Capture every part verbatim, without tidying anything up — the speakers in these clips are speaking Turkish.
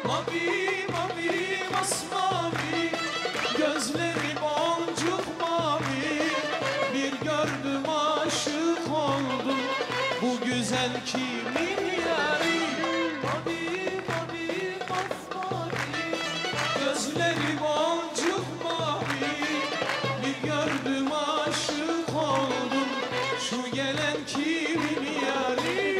Mavi mavi masmavi, gözleri boncuk mavi. Bir gördüm aşık oldum, bu güzel kimin yari? Mavi mavi masmavi, gözleri boncuk mavi. Bir gördüm aşık oldum, şu gelen kimin yari?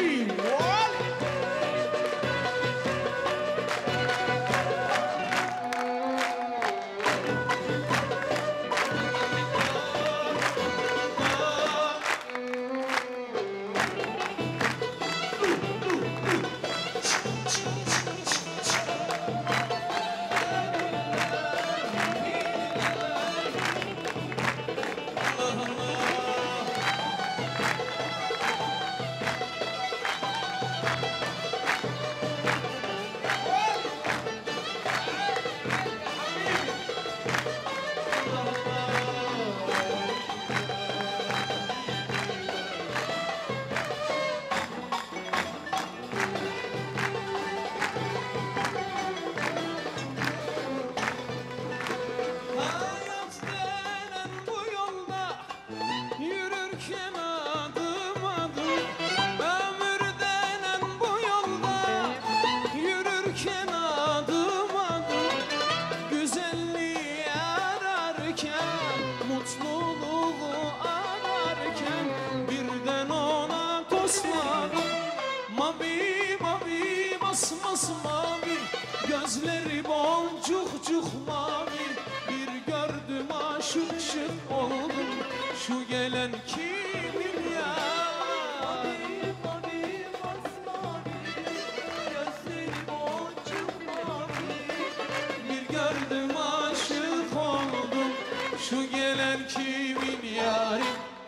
Gözleri boncukcuk mavi, bir gördüm aşık şık oldum, şu gelen kimin ya? Mavi mavi masmavi, gözleri boncuk mavi, bir gördüm aşık oldum, şu gelen kimin yari?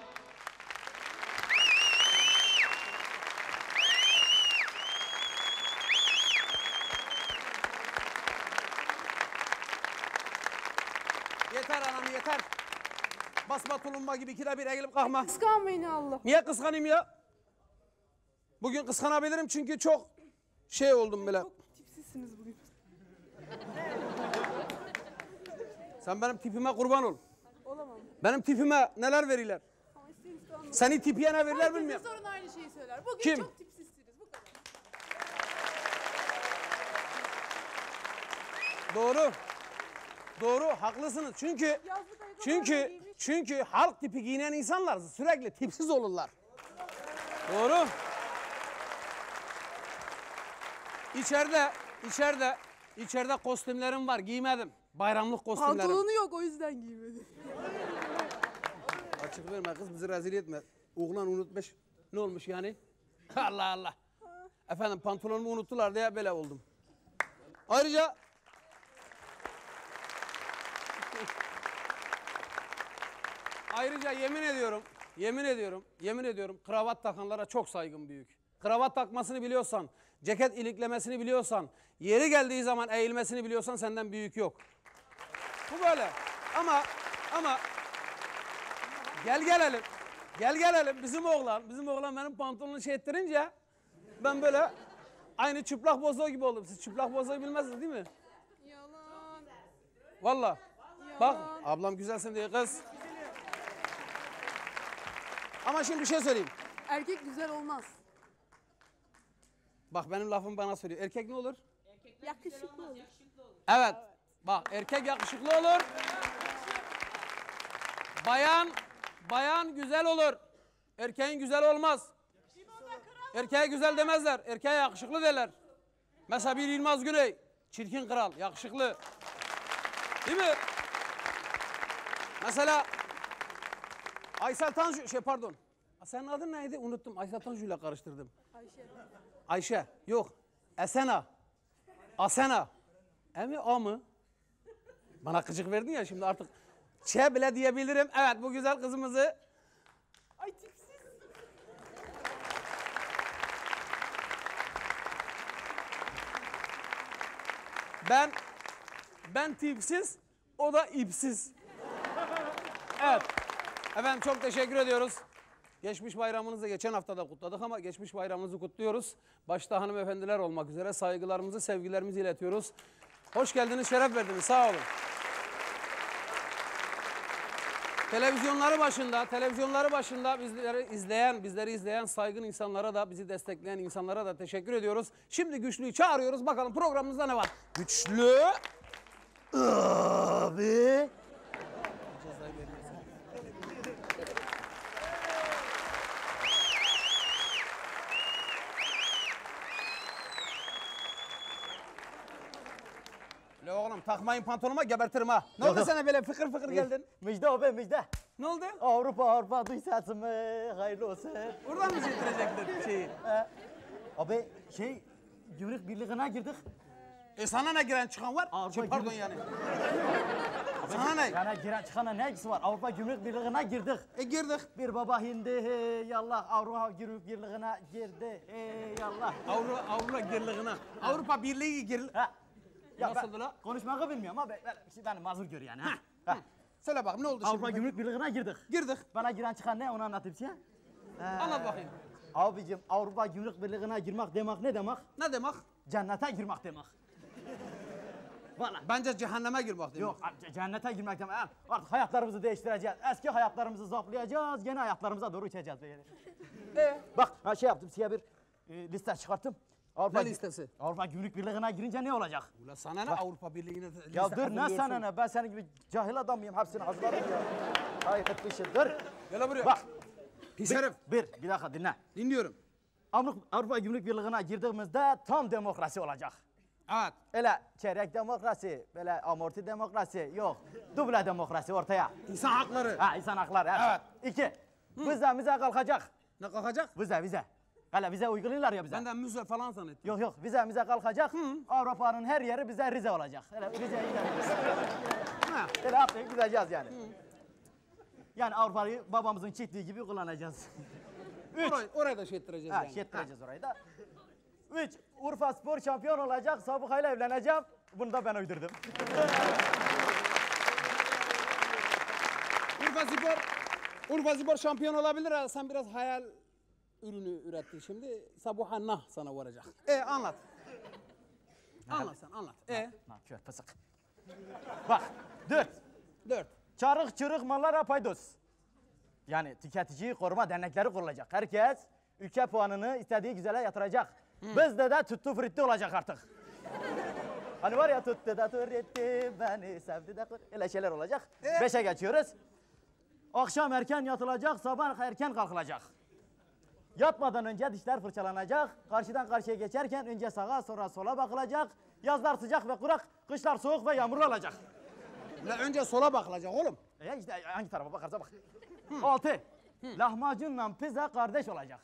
Yeter anam yeter. Basma tulumba gibi ikide bir eğilip kalkma. Kıskanmayın Allah. Niye kıskanayım ya? Bugün kıskanabilirim çünkü çok şey oldum bile. Çok tipsizsiniz bugün. Sen benim tipime kurban ol. Olamam. Benim tipime neler verirler? Ama ister istemez. Seni tipiye ne verirler bilmiyorum. Herkesin sorun aynı şeyi söyler. Bugün Kim? çok tipsizsiniz. Bu kadar. Doğru. Doğru, haklısınız. Çünkü Yazlık ayakkabılar çünkü giymiş. çünkü halk tipi giyinen insanlar sürekli tipsiz olurlar. Doğru. İçeride, içeride, içeride kostümlerim var. Giymedim. Bayramlık kostümlerim. Pantolonu yok, o yüzden giymedi. Açık verme kız, bizi rezil etme. Oğlan unutmuş. Ne olmuş yani? Allah Allah. Efendim pantolonumu unuttular diye böyle oldum. Ayrıca Ayrıca yemin ediyorum, yemin ediyorum, yemin ediyorum kravat takanlara çok saygım büyük. Kravat takmasını biliyorsan, ceket iliklemesini biliyorsan, yeri geldiği zaman eğilmesini biliyorsan senden büyük yok. Bu böyle. Ama ama gel gelelim. Gel gelelim bizim oğlan, bizim oğlan benim pantolonunu şey ettirince ben böyle aynı çıplak bozo gibi oldum. Siz çıplak bozoyu bilmezsiniz değil mi? Yalan. Vallahi. Bak ablam güzelsin diye kız. Ama şimdi bir şey söyleyeyim. Erkek güzel olmaz. Bak benim lafım bana söylüyor. Erkek ne olur? Yakışıklı olur. Evet. Bak erkek yakışıklı olur. Bayan, bayan güzel olur. Erkeğin güzel olmaz. Erkeğe güzel demezler. Erkeğe yakışıklı derler. Mesela bir Yılmaz Güney. Çirkin kral, yakışıklı. Değil mi? Mesela Aysel Tanju, şey pardon. Senin adın neydi? Unuttum. Aysel Tanju ile karıştırdım. Ayşe. Ayşe. Yok. Esena. Asena. E mi A mı? Bana gıcık verdin ya şimdi artık. Ç bile diyebilirim. Evet bu güzel kızımızı. Ay tipsiz. Ben ben tipsiz, o da ipsiz. Evet. Efendim çok teşekkür ediyoruz. Geçmiş bayramınızı geçen hafta da kutladık ama geçmiş bayramınızı kutluyoruz. Başta hanımefendiler olmak üzere saygılarımızı, sevgilerimizi iletiyoruz. Hoş geldiniz, şeref verdiniz. Sağ olun. Televizyonları başında, televizyonları başında bizleri izleyen, bizleri izleyen saygın insanlara da, bizi destekleyen insanlara da teşekkür ediyoruz. Şimdi Güçlü'yü çağırıyoruz. Bakalım programımızda ne var? Güçlü Abi. Le oğlum takmayın pantolonuma gebertirim ha. Ne Yok, oldu yok. sana böyle fıkır fıkır geldin? Müjde abi müjde. Ne oldu? Avrupa Avrupa duy sesimi hayırlı olsun. Buradan mı getirecektin şeyi? Abi şey gümrük birliğine girdik. E sana ne giren çıkan var? Avrupa Şey, pardon Gümrük- yani. Sana ne? Yani giren çıkana ne ilgisi var? Avrupa Gümrük Birliği'ne girdik. E girdik. Bir baba hindi hey yallah Avrupa Gümrük Birliği'ne girdi hey yallah. Avrupa, Avrupa Birliği'ne. Avrupa Birliği girli. Ha. Nasıldı ben la? Konuşmayı bilmiyorum ama ben, ben, işte beni mazur gör yani. Ha. Ha. Söyle bakayım ne oldu Avrupa şimdi? Gümrük Birliği'ne girdik. Girdik. Bana giren çıkan ne onu anlatayım size. Anlat bakayım. Abicim Avrupa Gümrük Birliği'ne girmek demek ne demek? Ne demek? Cennete girmek demek. Valla. Bence cehenneme girmek demek. Yok ce- cennete girmek demek. Ha, artık hayatlarımızı değiştireceğiz. Eski hayatlarımızı zaplayacağız. Yeni hayatlarımıza doğru uçacağız. Böyle. E? Bak ha, şey yaptım size bir e, liste çıkarttım. Avrupa, Ne listesi? Avrupa Gümrük Birliği'ne girince ne olacak? Ula sana ne Avrupa Birliği'ne liste Ya dur ne hazırlıyorsun? sana ne? Ben senin gibi cahil adam mıyım? Hepsini hazırladım ya. Hayır etmişim. Dur. Gel buraya. Bak. Pis Bir, herif. bir, bir dakika dinle. Dinliyorum. Avrupa, Avrupa Gümrük Birliği'ne girdiğimizde tam demokrasi olacak. Evet. Öyle çeyrek demokrasi, böyle amorti demokrasi yok. Duble demokrasi ortaya. İnsan hakları. Ha insan hakları. Evet. İki, vize vize kalkacak. Ne kalkacak? Vize vize. Hele vize uyguluyorlar ya bize. Benden müze falan zannettim. Yok yok vize vize kalkacak. Avrupa'nın her yeri bize Rize olacak. Hele Rize'ye gideriz. Ha. Hele atlayıp gideceğiz yani. Yani Avrupa'yı babamızın çiftliği gibi kullanacağız. Üç. Orayı, orayı da şey ettireceğiz Ha, yani. şey ettireceğiz orayı da. Üç, Urfa Spor şampiyon olacak. Sabıkayla evleneceğim. Bunu da ben uydurdum. Urfa Spor, Urfa Spor şampiyon olabilir ha. Sen biraz hayal ürünü ürettin şimdi. Sabuha nah sana varacak. E anlat. Anlat sen anlat. E Nankör pısık. Bak, dört. dört. Çarık çırık mallara paydos. Yani tüketiciyi koruma dernekleri kurulacak. Herkes ülke puanını istediği güzele yatıracak. Bizde de tuttu fritti olacak artık. Hani var ya tuttu da fritti beni sevdi de kur. Öyle şeyler olacak. Ee? Beşe geçiyoruz. Akşam erken yatılacak, sabah erken kalkılacak. Yatmadan önce dişler fırçalanacak. Karşıdan karşıya geçerken önce sağa sonra sola bakılacak. Yazlar sıcak ve kurak, kışlar soğuk ve yağmurlu olacak. La önce sola bakılacak oğlum. E işte hangi tarafa bakarsa bak. Altı. Lahmacunla pizza kardeş olacak.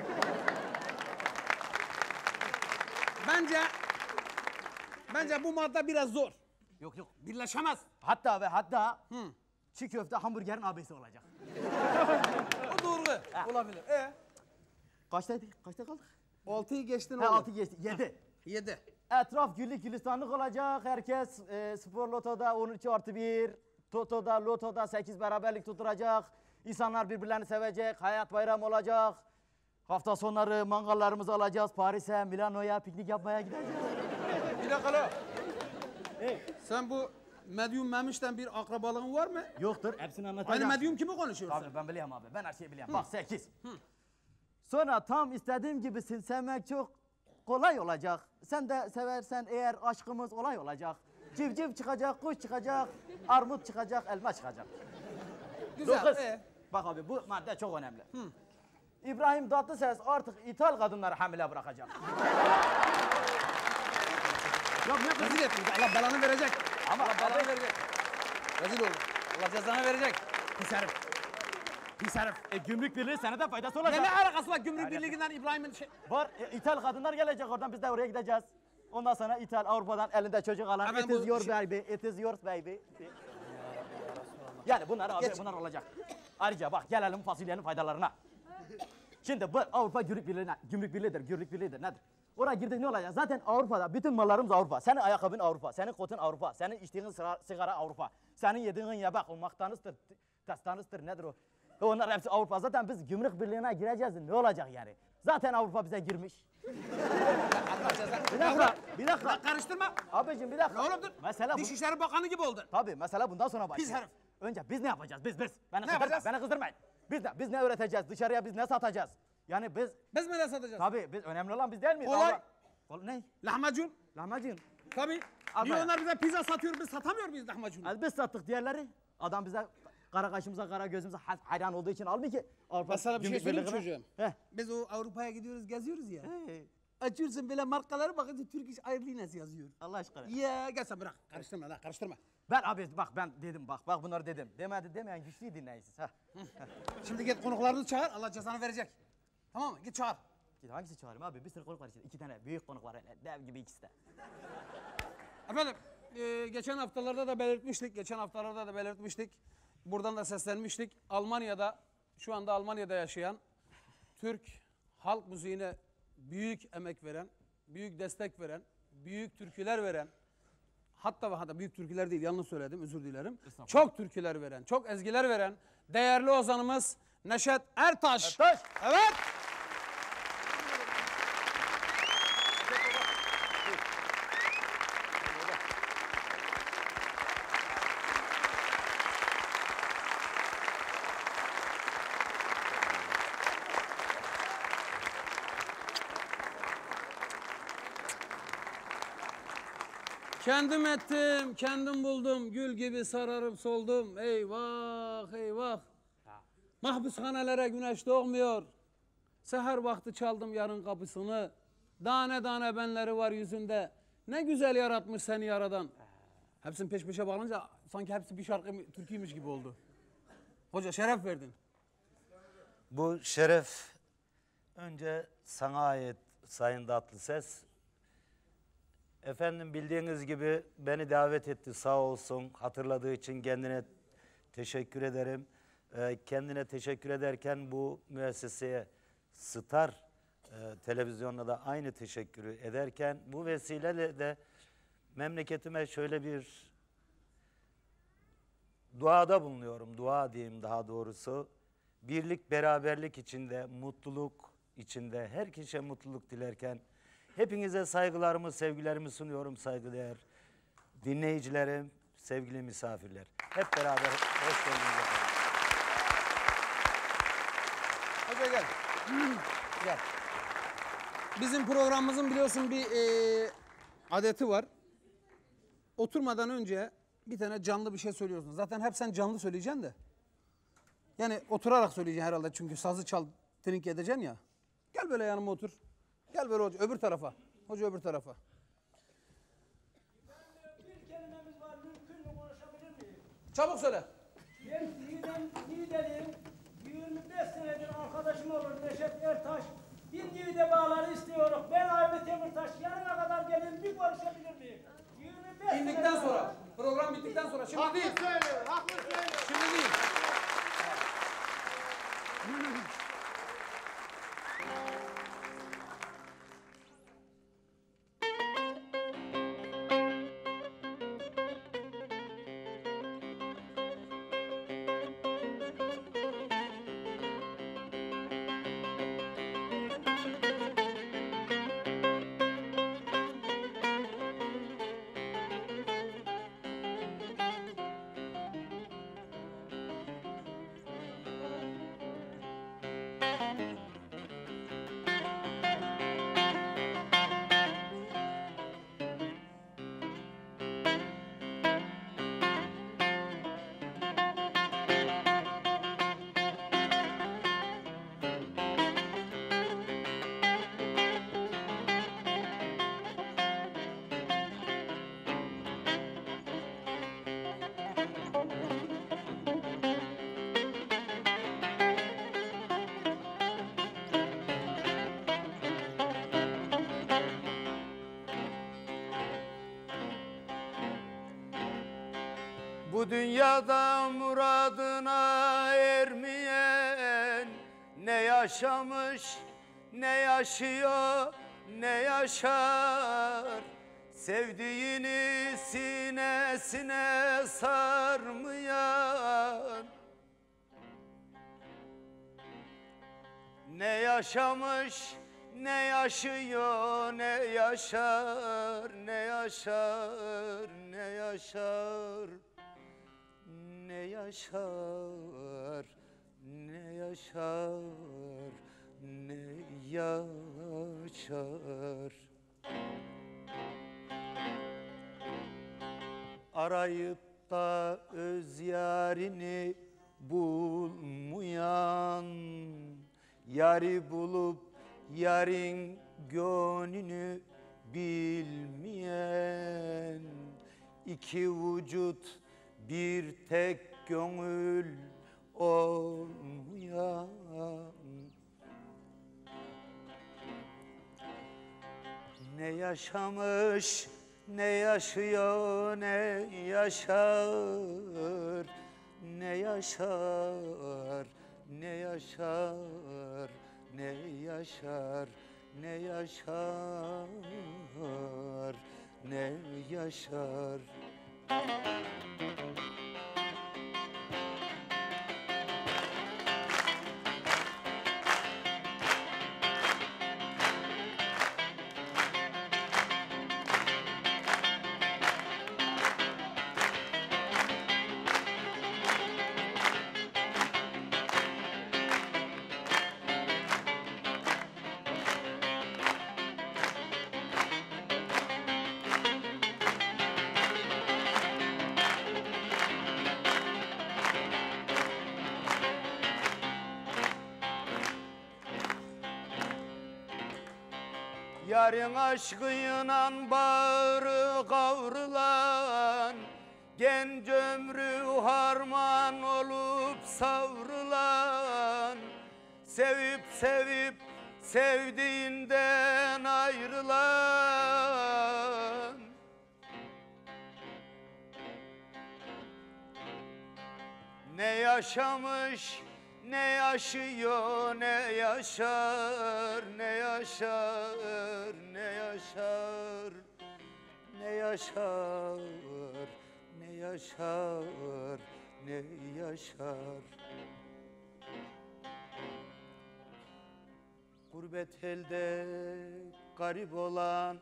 Bence bence bu madde biraz zor. Yok yok. Birleşemez. Hatta ve hatta çiğ köfte hamburgerin abisi olacak. O doğru. Olabilir. E Kaçtaydık? Kaçta kaldık? altıyı geçtin Ha, oğlum. altı geçti. Yedi. yedi. Etraf güllük gülistanlık olacak. Herkes e, spor lotoda on üç artı bir, totoda, lotoda sekiz beraberlik tutturacak. İnsanlar birbirlerini sevecek. Hayat bayramı olacak. Hafta sonları mangallarımızı alacağız. Paris'e, Milano'ya piknik yapmaya gideceğiz. Bir dakika la. Sen bu medyum memişten bir akrabalığın var mı? Yoktur. Hepsini anlatacağım. Aynı medyum kimi konuşuyorsun? Abi ben biliyorum abi. Ben her şeyi biliyorum. Bak sekiz. Sonra tam istediğim gibisin sevmek çok kolay olacak. Sen de seversen eğer aşkımız olay olacak. Civciv çıkacak, kuş çıkacak, armut çıkacak, elma çıkacak. Güzel. Dokuz. E. Bak abi bu madde çok önemli. İbrahim Tatlıses artık ithal kadınları hamile bırakacak. Ya ne rezil ettin? Allah belanı verecek. Ama Allah belanı verecek. Rezil oldu. Allah cezanı verecek. pis herif. Pis herif. E, gümrük birliği sana da faydası Ne, olacak. ne alakası var Gümrük Birliği'nden İbrahim'in şey... Var e, ithal kadınlar gelecek oradan biz de oraya gideceğiz. Ondan sonra ithal Avrupa'dan elinde çocuk alan Hemen it is bu your şey- baby, it is yours baby. Yani bunlar abi Geç. bunlar olacak. Ayrıca bak gelelim fasulyenin faydalarına. Şimdi bu Avrupa Gümrük Birliği'ne, Gümrük Birliği'dir, Gümrük Birliği'dir nedir? Oraya girdik ne olacak? Zaten Avrupa'da bütün mallarımız Avrupa. Senin ayakkabın Avrupa, senin kotun Avrupa, senin içtiğin sigara, sigara Avrupa. Senin yediğin yemek o maktanızdır, testanızdır nedir o? Onlar hepsi Avrupa. Zaten biz gümrük birliğine gireceğiz. Ne olacak yani? Zaten Avrupa bize girmiş. Bir dakika, bir dakika. Karıştırma. Abicim bir dakika. Oğlum dur. Mesela bu... Dışişleri Bakanı gibi oldun. Tabii mesela bundan sonra başlıyor. Pis herif. Önce biz ne yapacağız? Biz biz. Beni Ne kızdırma, yapacağız? Beni kızdırmayın. Biz ne, biz ne öğreteceğiz? Dışarıya biz ne satacağız? Yani biz... Biz mi ne satacağız? Tabii biz önemli olan biz değil miyiz? Kolay. Allah- Kol ne? Lahmacun. Lahmacun. Tabii. Al Niye bayağı. onlar bize pizza satıyor, biz satamıyor muyuz lahmacunu? Az biz sattık diğerleri. Adam bize kara kaşımıza kara gözümüze ha- hayran olduğu için almıyor ki. Avrupa Ben sana bir şey Gümrük söyleyeyim mi Birliği'ne. çocuğum? Heh. Biz o Avrupa'ya gidiyoruz, geziyoruz ya. Hey, Açıyorsun böyle markaları bakınca Turkish Airlines yazıyor. Allah aşkına. Ya gel sen bırak. Karıştırma lan, karıştırma. Ben abi bak ben dedim bak bak bunları dedim. Demedi demeyen güçlüyü dinleyin siz. Ha. Şimdi git konuklarını çağır, Allah cezanı verecek. Tamam mı? Git çağır. Git hangisi çağırayım abi? Bir sürü konuk var içinde. İki tane büyük konuk var hele. Dev gibi ikisi de. Efendim, e, geçen haftalarda da belirtmiştik, geçen haftalarda da belirtmiştik. Buradan da seslenmiştik. Almanya'da, şu anda Almanya'da yaşayan Türk halk müziğine büyük emek veren, büyük destek veren, büyük türküler veren, hatta ve hatta büyük türküler değil, yanlış söyledim, özür dilerim. Çok türküler veren, çok ezgiler veren değerli ozanımız Neşet Ertaş. Ertaş. Evet. Kendim ettim, kendim buldum, gül gibi sararıp soldum. Eyvah, eyvah. Mahpushanelere güneş doğmuyor. Seher vakti çaldım yarın kapısını. Tane tane benleri var yüzünde. Ne güzel yaratmış seni yaradan. Hepsini peş peşe bağlanınca sanki hepsi bir şarkı türküymüş gibi oldu. Hoca şeref verdin. Bu şeref önce sana ait Sayın Tatlıses. Efendim bildiğiniz gibi beni davet etti sağ olsun. Hatırladığı için kendine teşekkür ederim. Ee, kendine teşekkür ederken bu müesseseye Star e, televizyonuna da aynı teşekkürü ederken bu vesileyle de memleketime şöyle bir duada bulunuyorum. Dua diyeyim daha doğrusu. Birlik, beraberlik içinde, mutluluk içinde, her kişiye mutluluk dilerken hepinize saygılarımı, sevgilerimi sunuyorum saygıdeğer dinleyicilerim, sevgili misafirler. Hep beraber hoş geldiniz efendim. Hoca gel. Gel. Bizim programımızın biliyorsun bir e, adeti var. Oturmadan önce bir tane canlı bir şey söylüyorsun. Zaten hep sen canlı söyleyeceksin de. Yani oturarak söyleyeceksin herhalde çünkü sazı çal, trink edeceksin ya. Gel böyle yanıma otur. Gel böyle hoca öbür tarafa. Hoca öbür tarafa. Bir kelimemiz var, mümkün mü konuşabilir miyim? Çabuk söyle. Ben Niğde'nin, Niğde'liyim. yirmi beş senedir arkadaşım olur Neşet Ertaş. Bir Niğde bağları istiyorum. Ben Avni Demirtaş. Yarına kadar gelin bir konuşabilir miyim? yirmi beş İndikten senedir- sonra. Program bittikten sonra. Şimdi değil. söylüyor, haklı söylüyor. Şimdi değil. Bu dünyada muradına ermeyen ne yaşamış, ne yaşıyor, ne yaşar. Sevdiğini sinesine sarmayan Ne yaşamış, ne yaşıyor, ne yaşar, ne yaşar, ne yaşar, ne yaşar, ne yaşar, ne yaşar. Arayıp da öz yarini bulmayan, yari bulup yarın gönlünü bilmeyen, iki vücut bir tek gönül olmayan. Ne yaşamış, ne yaşıyor, ne yaşar, ne yaşar, ne yaşar, ne yaşar, ne yaşar, ne yaşar. Yarın aşkıyla bağrı kavrulan, genç ömrü harman olup savrulan, sevip sevip sevdiğinden ayrılan. Ne yaşamış, ne yaşıyor, ne yaşar, ne yaşar, ne yaşar, ne yaşar, ne yaşar, ne yaşar. Gurbet elde garip olan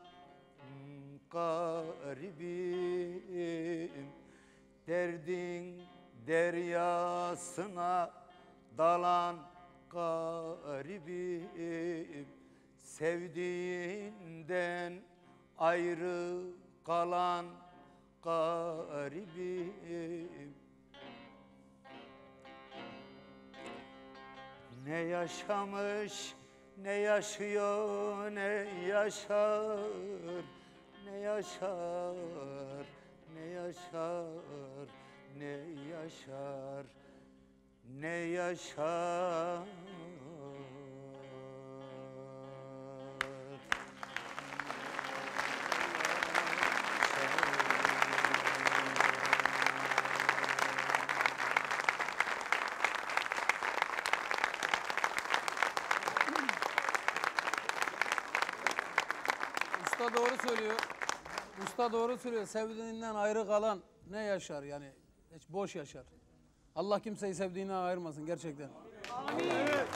garibim, derdin deryasına dalan garibim, sevdiğinden ayrı kalan garibim. Ne yaşamış, ne yaşıyor, ne yaşar, ne yaşar, ne yaşar, ne yaşar, ne yaşar. Usta doğru söylüyor. Usta doğru söylüyor. Sevdiğinden ayrı kalan ne yaşar yani? Hiç boş yaşar. Allah kimseyi sevdiğine ayırmasın gerçekten. Amin.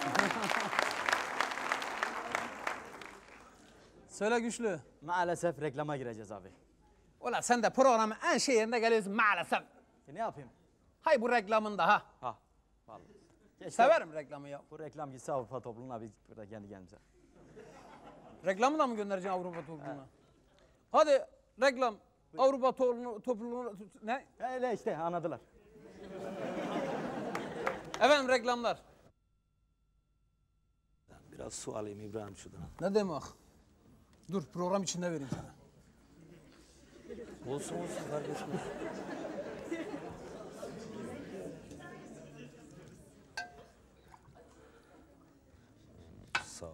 Söyle güçlü. Maalesef reklama gireceğiz abi. Ulan sen de programın en şey yerinde geliyorsun maalesef. E ne yapayım? Hay bu reklamın da ha. Ha. Vallahi. Keşke Severim reklamı ya. bu reklam gitse Avrupa topluluğuna biz burada kendi kendimize. Reklamı da mı göndereceksin Avrupa topluluğuna? Hadi reklam. Avrupa topluluğuna, topluluğuna ne? Öyle işte anladılar. Efendim reklamlar. Biraz su alayım İbrahim şuradan. Ne demek? Dur program içinde vereyim sana. Olsun olsun kardeşim. Sağ ol.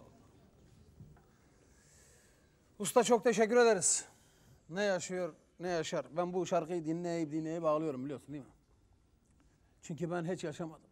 Usta çok teşekkür ederiz. Ne yaşıyor, ne yaşar. Ben bu şarkıyı dinleyip dinleyip ağlıyorum biliyorsun değil mi? Çünkü ben hiç yaşamadım.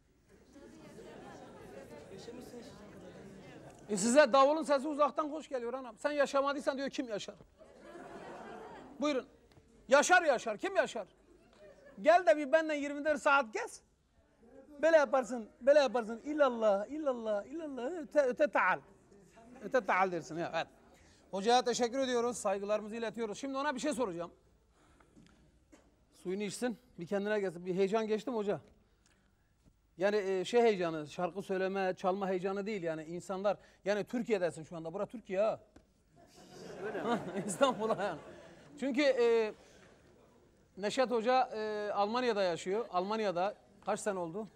E size davulun sesi uzaktan hoş geliyor anam. Sen yaşamadıysan diyor kim yaşar? Buyurun. Yaşar yaşar. Kim yaşar? Gel de bir benden yirmi dört saat gez. Böyle yaparsın, böyle yaparsın. İllallah, illallah, illallah. Öte, öte taal. Öte taal dersin. Ya, evet. Hocaya teşekkür ediyoruz. Saygılarımızı iletiyoruz. Şimdi ona bir şey soracağım. Suyunu içsin. Bir kendine gelsin. Bir heyecan geçti mi hoca? Yani e, şey heyecanı, şarkı söyleme, çalma heyecanı değil. Yani insanlar, yani Türkiye'desin şu anda. Bura Türkiye ha. Öyle mi? İstanbul'a yani. Çünkü e, Neşet Hoca e, Almanya'da yaşıyor. Almanya'da kaç sene oldu?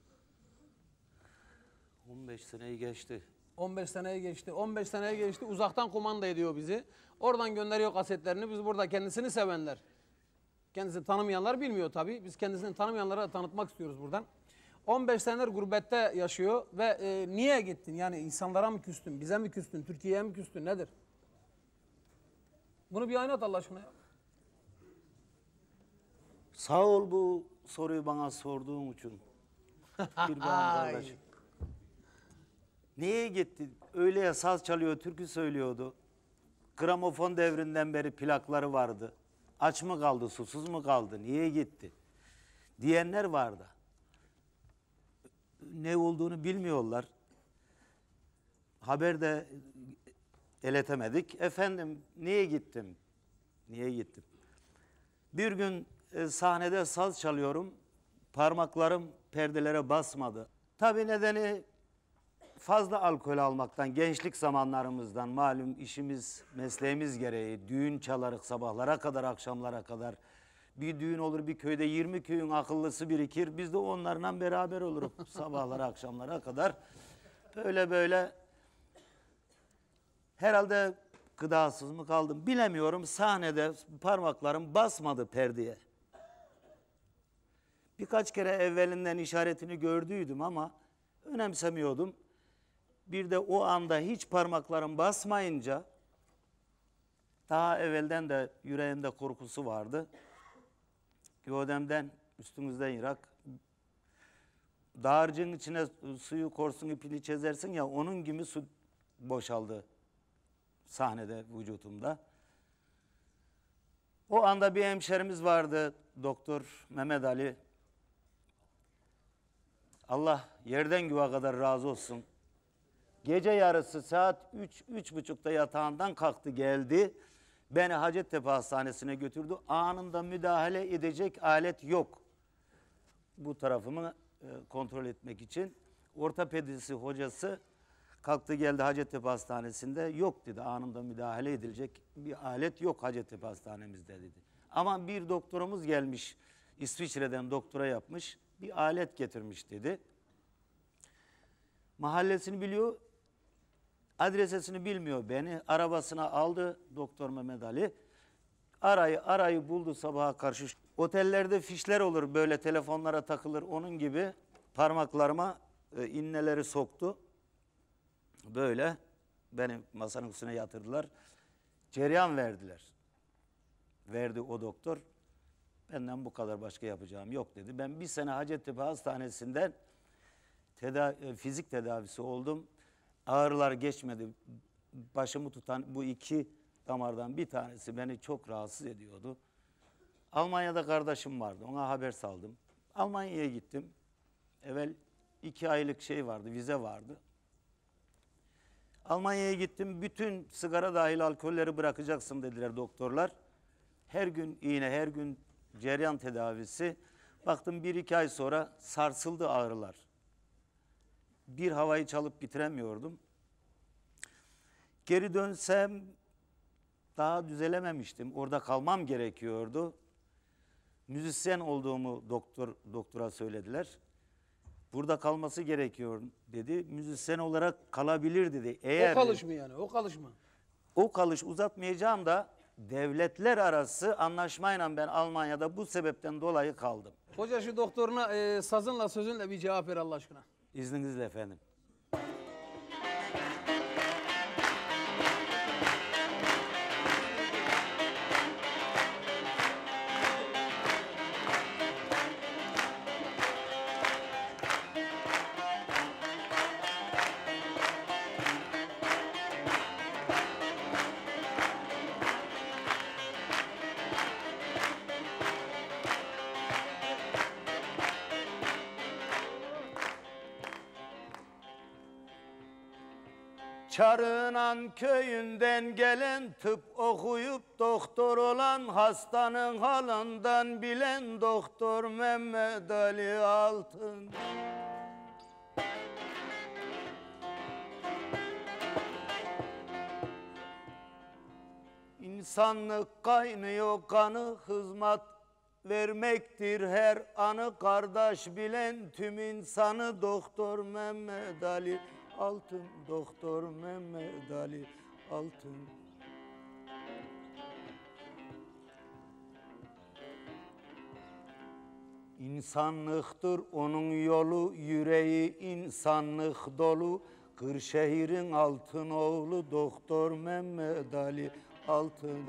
on beş seneyi geçti. on beş seneye geçti. on beş seneye geçti. Uzaktan kumanda ediyor bizi. Oradan gönderiyor kasetlerini. Biz burada kendisini sevenler. Kendisini tanımayanlar bilmiyor tabii. Biz kendisini tanımayanlara da tanıtmak istiyoruz buradan. on beş senedir gurbette yaşıyor ve e, niye gittin? Yani insanlara mı küstün? Bize mi küstün? Türkiye'ye mi küstün? Nedir? Bunu bir anlat Allah aşkına ya. Sağ ol bu soruyu bana sorduğun için. Bir bana kardeşim. Niye gitti? Öyle saz çalıyor, türkü söylüyordu. Gramofon devrinden beri plakları vardı. Aç mı kaldı, susuz mu kaldı, niye gitti? Diyenler vardı. Ne olduğunu bilmiyorlar. Haber de iletemedik. Efendim niye gittim? Niye gittim? Bir gün e, sahnede saz çalıyorum. Parmaklarım perdelere basmadı. Tabii nedeni fazla alkol almaktan, gençlik zamanlarımızdan, malum işimiz, mesleğimiz gereği düğün çalarık sabahlara kadar, akşamlara kadar. Bir düğün olur bir köyde yirmi köyün akıllısı birikir. Biz de onlarla beraber oluruz sabahlara, akşamlara kadar. Böyle böyle herhalde gıdasız mı kaldım bilemiyorum. Sahnede parmaklarım basmadı perdeye. Birkaç kere evvelinden işaretini gördüydüm ama önemsemiyordum. Bir de o anda hiç parmaklarım basmayınca daha evvelden de yüreğimde korkusu vardı. Yodem'den üstümüzden yırak. Dağarcığın içine suyu korsun ipini çizersin ya onun gibi su boşaldı sahnede vücutumda. O anda bir hemşerimiz vardı Doktor Mehmet Ali. Allah yerden göğe kadar razı olsun. Gece yarısı saat üç, üç buçukta yatağından kalktı geldi. Beni Hacettepe Hastanesi'ne götürdü. Anında müdahale edecek alet yok. Bu tarafımı e, kontrol etmek için. Ortopedisi hocası kalktı geldi Hacettepe Hastanesi'nde. Yok dedi, anında müdahale edilecek bir alet yok Hacettepe Hastanemizde dedi. Ama bir doktorumuz gelmiş, İsviçre'den doktora yapmış, bir alet getirmiş dedi. Mahallesini biliyor, adresesini bilmiyor beni. Arabasına aldı Doktor Mehmet Ali. Arayı arayı buldu sabaha karşı. Otellerde fişler olur böyle telefonlara takılır onun gibi. Parmaklarıma e, inneleri soktu. Böyle beni masanın üstüne yatırdılar. Cereyan verdiler. Verdi o doktor. Benden bu kadar başka yapacağım yok dedi. Ben bir sene Hacettepe Hastanesi'nden tedavi, fizik tedavisi oldum. Ağrılar geçmedi. Başımı tutan bu iki damardan bir tanesi beni çok rahatsız ediyordu. Almanya'da kardeşim vardı. Ona haber saldım. Almanya'ya gittim. Evvel iki aylık şey vardı, vize vardı. Almanya'ya gittim. Bütün sigara dahil alkolleri bırakacaksın dediler doktorlar. Her gün iğne, her gün cereyan tedavisi. Baktım bir iki ay sonra sarsıldı ağrılar. Bir havayı çalıp bitiremiyordum. Geri dönsem daha düzelememiştim. Orada kalmam gerekiyordu. Müzisyen olduğumu doktor doktora söylediler. Burada kalması gerekiyor dedi. Müzisyen olarak kalabilir dedi. Eğer O kalış mı yani? O kalış mı? o kalış uzatmayacağım da devletler arası anlaşmayla ben Almanya'da bu sebepten dolayı kaldım. Hoca şu doktoruna e, sazınla sözünle bir cevap ver Allah aşkına. İzninizle efendim. Çarınan köyünden gelen, tıp okuyup doktor olan, hastanın halından bilen Doktor Mehmet Ali Altın. İnsanlık kaynıyor kanı, hizmet vermektir her anı. Kardeş bilen tüm insanı Doktor Mehmet Ali Altın. Doktor Mehmet Ali Altın. İnsanlıktır onun yolu, yüreği insanlık dolu. Kırşehir'in altın oğlu Doktor Mehmet Ali Altın.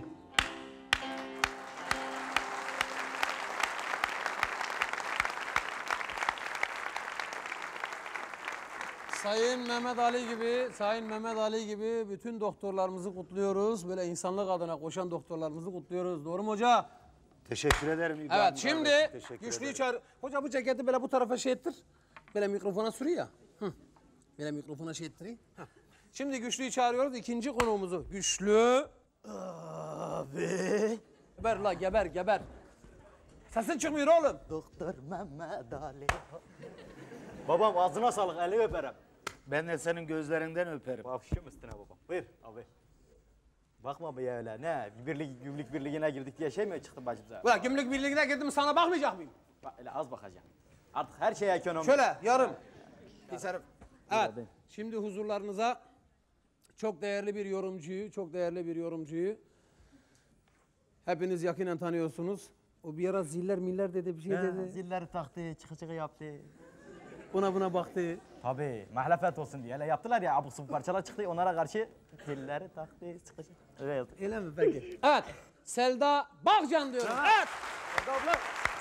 Sayın Mehmet Ali gibi, Sayın Mehmet Ali gibi bütün doktorlarımızı kutluyoruz. Böyle insanlık adına koşan doktorlarımızı kutluyoruz. Doğru mu hoca? Teşekkür ederim İbrahim Evet, kardeşim, şimdi teşekkür güçlüyü ederim. çağır. Hoca bu ceketi böyle bu tarafa şey ettir. Böyle mikrofona sürüyor ya. Hı. Böyle mikrofona şey ettireyim. Hı. Şimdi güçlüyü çağırıyoruz. İkinci konuğumuzu. Güçlü. Abi. Geber la geber geber. Sesin çıkmıyor oğlum. Doktor Mehmet Ali. Babam ağzına sağlık, eli öperim. Ben de senin gözlerinden öperim. Bafşım üstüne babam. Buyur abi. Bakma be öyle ne? Birlik, gümrük birliğine girdik diye şey mi çıktı bacımıza? Ulan gümrük birliğine girdim sana bakmayacak mıyım? Bak öyle az bakacağım. Artık her şeye ekonomi. Şöyle yarım. Pis herif. Evet. abi. Şimdi huzurlarınıza çok değerli bir yorumcuyu, çok değerli bir yorumcuyu hepiniz yakinen tanıyorsunuz. O bir ara ziller miller dedi bir şey Ha, dedi. zilleri taktı, çıkı çıkı yaptı. Buna buna baktı. Tabii, mahlefet olsun diye. Öyle yaptılar ya, abuk sabuk parçalar çıktı, onlara karşı zilleri taktı, çıkı çıkı. Öyle yaptı. Öyle mi peki? Evet. Selda Bağcan diyorum. Evet. Abla.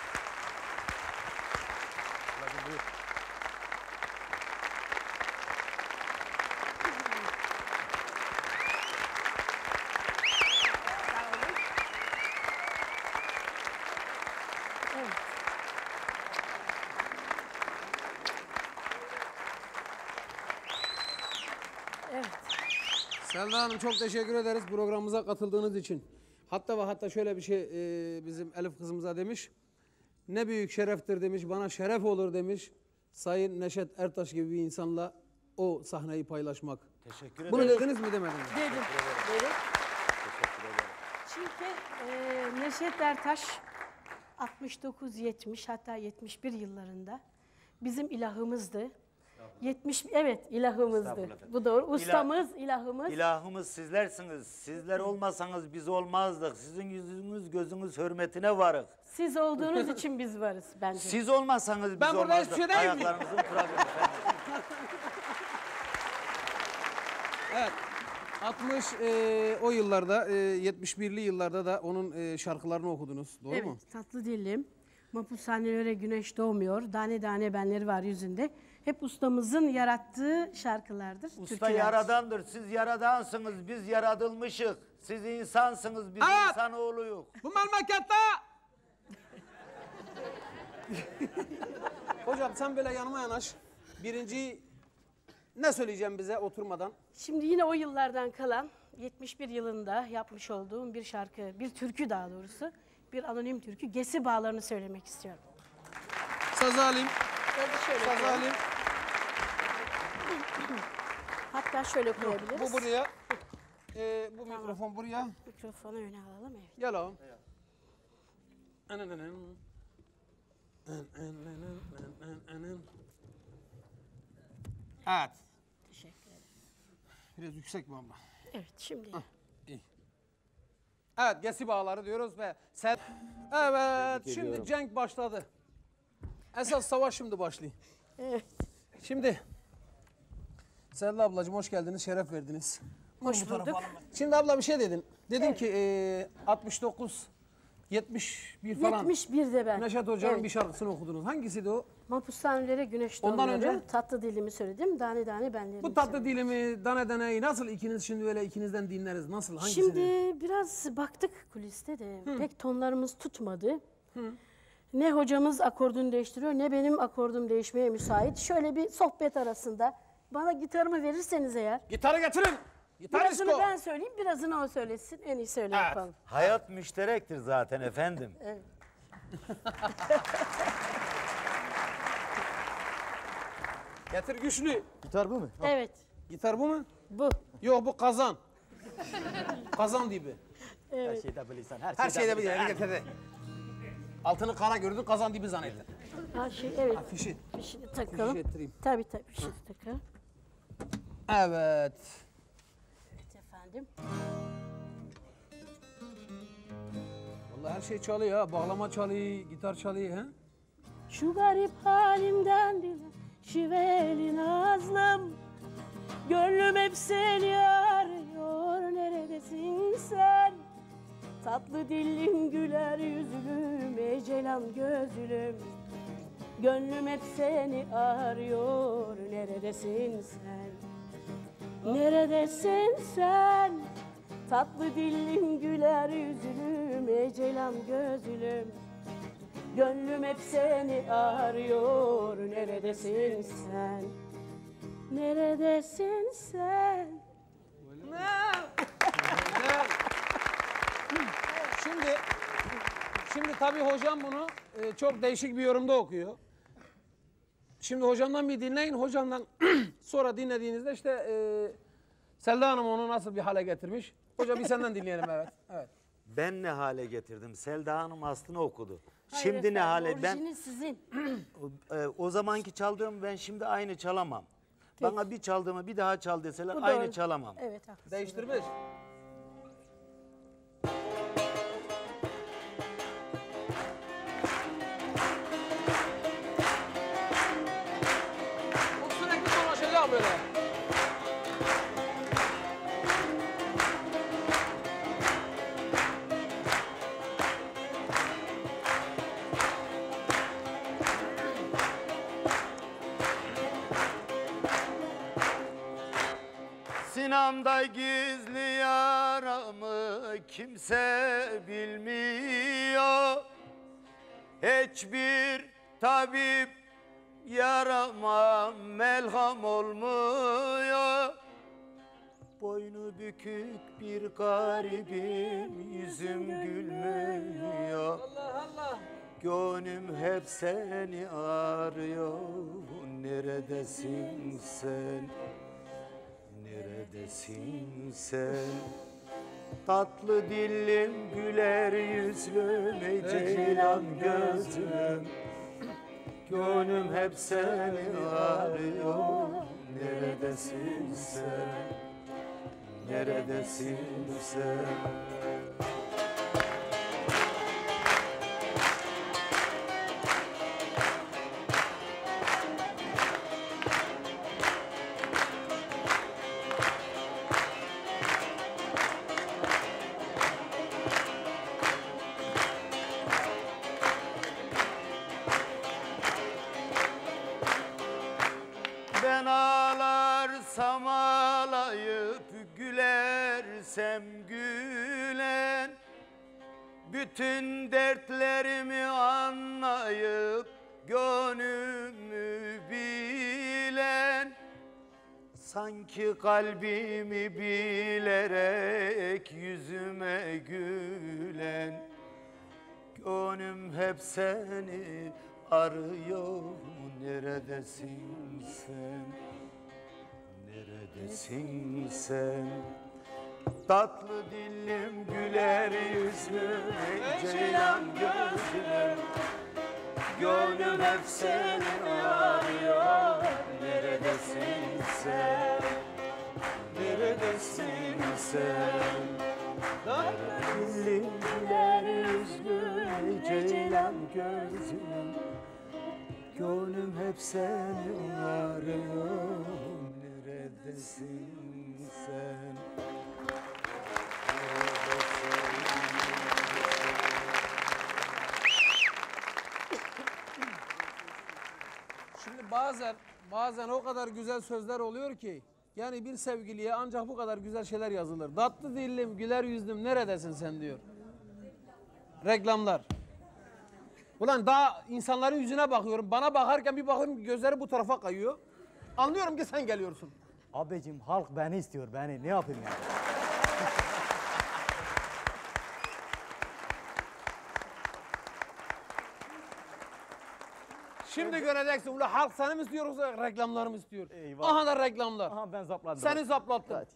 Selda Hanım çok teşekkür ederiz programımıza katıldığınız için. Hatta ve hatta şöyle bir şey e, bizim Elif kızımıza demiş. Ne büyük şereftir demiş, bana şeref olur demiş. Sayın Neşet Ertaş gibi bir insanla o sahneyi paylaşmak. Teşekkür ederim. Bunu dediniz mi demediniz mi? Dedim. Dedim. Çünkü e, Neşet Ertaş altmış dokuz yetmiş hatta yetmiş bir yıllarında bizim ilahımızdı. yetmiş evet ilahımızdı. Estağfurullah efendim. Bu doğru. Ustamız, ilahımız. İlahımız sizlersiniz. Sizler olmasanız biz olmazdık. Sizin yüzünüz gözünüz hürmetine varık. Siz olduğunuz için biz varız bence. Siz olmasanız biz Ben burada olmazdık. hiçbir şey değil miyim? Ayaklarınızın kurabiyle efendim. Evet. altmış e, o yıllarda, e, yetmiş birli yıllarda da onun e, şarkılarını okudunuz. Doğru Evet, mu? tatlı dilim. Mapushanelere güneş doğmuyor. Tane tane benleri var yüzünde. Hep ustamızın yarattığı şarkılardır. Usta türkülerdir. yaradandır. Siz yaradansınız. Biz yaratılmışık. Siz insansınız. Biz Evet. insanoğluyuk. Bu memlekette... Hocam sen böyle yanıma yanaş. Birinci ne söyleyeceğim bize oturmadan? Şimdi yine o yıllardan kalan yetmiş bir yılında yapmış olduğum bir şarkı, bir türkü daha doğrusu. Bir anonim türkü. Gesi Bağlarını söylemek istiyorum. Sazı alayım. Şöyle şöyle Sazı koyalım. alayım. Hatta şöyle koyabiliriz. Bu buraya. Ee, bu mikrofon buraya. Mikrofonu öne alalım. Evet. Gel oğlum. Evet. Teşekkür ederim. Biraz yüksek mi abla? Evet şimdi. Evet, Gesi Bağları diyoruz ve sen... Evet, şimdi cenk başladı. Esas savaş şimdi başlıyor. Evet. Şimdi... Selda ablacığım hoş geldiniz, şeref verdiniz. Hoş Bu tarafa bulduk. alın ben. Şimdi abla bir şey dedin. Dedin ki e, altmış dokuz, yetmiş bir falan. yetmiş birde ben. Neşet Hoca'nın Evet. bir şarkısını okudunuz. Hangisiydi o? Mahpushanelere güneş Ondan doğmuyor. önce? Tatlı dilimi söyledim. Tane tane benlerini Bu tatlı söyledim. dilimi, dane daneyi nasıl ikiniz şimdi böyle ikinizden dinleriz? Nasıl? Hangisini? Şimdi biraz baktık kuliste de pek tonlarımız tutmadı. Ne hocamız akordunu değiştiriyor ne benim akordum değişmeye müsait. Şöyle bir sohbet arasında Bana gitarımı verirseniz eğer. Gitarı getirin. Gitarist Birazını o. ben söyleyeyim, birazını o söylesin. En iyisi öyle Evet. yapalım. Hayat müşterektir zaten efendim. Evet. Getir güçlü. Gitar bu mu? Evet, Gitar bu mu? bu. Yok bu kazan. Kazan gibi. Evet. Her şeyde bilirsen. Her, Her şeyde bir bilirsen. yere getirdi. Altını kara gördün kazan dibi zannettin. Ha, şey, evet. Fişi. Fişini takalım. Fişi ettireyim. Tabii tabii, fişini takalım. Evet. Evet efendim. Vallahi her şey çalıyor ha. Bağlama çalıyor, gitar çalıyor ha. Şu garip halimden bile şiveli nazlım. Gönlüm hep seni arıyor, neredesin sen? Tatlı dillim, güler yüzlüm, ecelan gözlüm. Gönlüm hep seni arıyor, neredesin sen? Neredesin sen? Tatlı dillim, güler yüzlüm, ecelan gözlüm. Gönlüm hep seni arıyor, neredesin sen? Neredesin sen? Şimdi şimdi tabii hocam bunu e, çok değişik bir yorumda okuyor. Şimdi hocamdan bir dinleyin. Hocamdan sonra dinlediğinizde işte e, Selda Hanım onu nasıl bir hale getirmiş. Hocam bir senden dinleyelim evet. Evet. Ben ne hale getirdim? Selda Hanım aslını okudu. Hayır Şimdi efendim, ne hale? Ben orijini sizin. o, e, o zamanki çaldığım ben şimdi aynı çalamam. Bana bir çaldığımı bir daha çal deseler Bu aynı doğru. çalamam. Evet haklısın. Değiştirmiş. Bu sürekli dolaşacak böyle. Sinamda gizli yaramı kimse bilmiyor. Hiçbir tabip yarama melham olmuyor. Boynu bükük bir garibim, yüzüm gülmüyor. Allah Allah. Gönlüm hep seni arıyor, neredesin sen? Neredesin sen? Tatlı dillim, güler yüzlüm, ey ceylan gözlüm. Gönlüm hep seni arıyor, neredesin sen? Neredesin sen? Ben ağlarsam ağlayıp gülersem gülen, bütün dertlerimi anlayıp gönlümü bilen, sanki kalbimi bilerek yüzüme gülen, gönlüm hep seni arıyor, neredesin sen? Neredesin sen? Tatlı dillim, güler yüzlüm, ey ceylan gözlüm. Gönlüm hep seni arıyor, neredesin sen? Neredesin sen? Tatlı dillim, güler yüzlüm, ey ceylan gözlüm. Gönlüm hep seni arıyor, neredesin sen? Şimdi bazen bazen o kadar güzel sözler oluyor ki yani bir sevgiliye ancak bu kadar güzel şeyler yazılır. Tatlı dillim, güler yüzlüm neredesin sen diyor. Reklamlar. Ulan daha insanların yüzüne bakıyorum. Bana bakarken bir bakıyorum gözleri bu tarafa kayıyor. Anlıyorum ki sen geliyorsun. Abicim halk beni istiyor beni. Ne yapayım yani? Şimdi göreceksin. Ulan halk seni mi istiyor yoksa reklamlar mı istiyor? Eyvah. Aha da reklamlar. Aha ben zapladım. Seni zaplattım. Evet.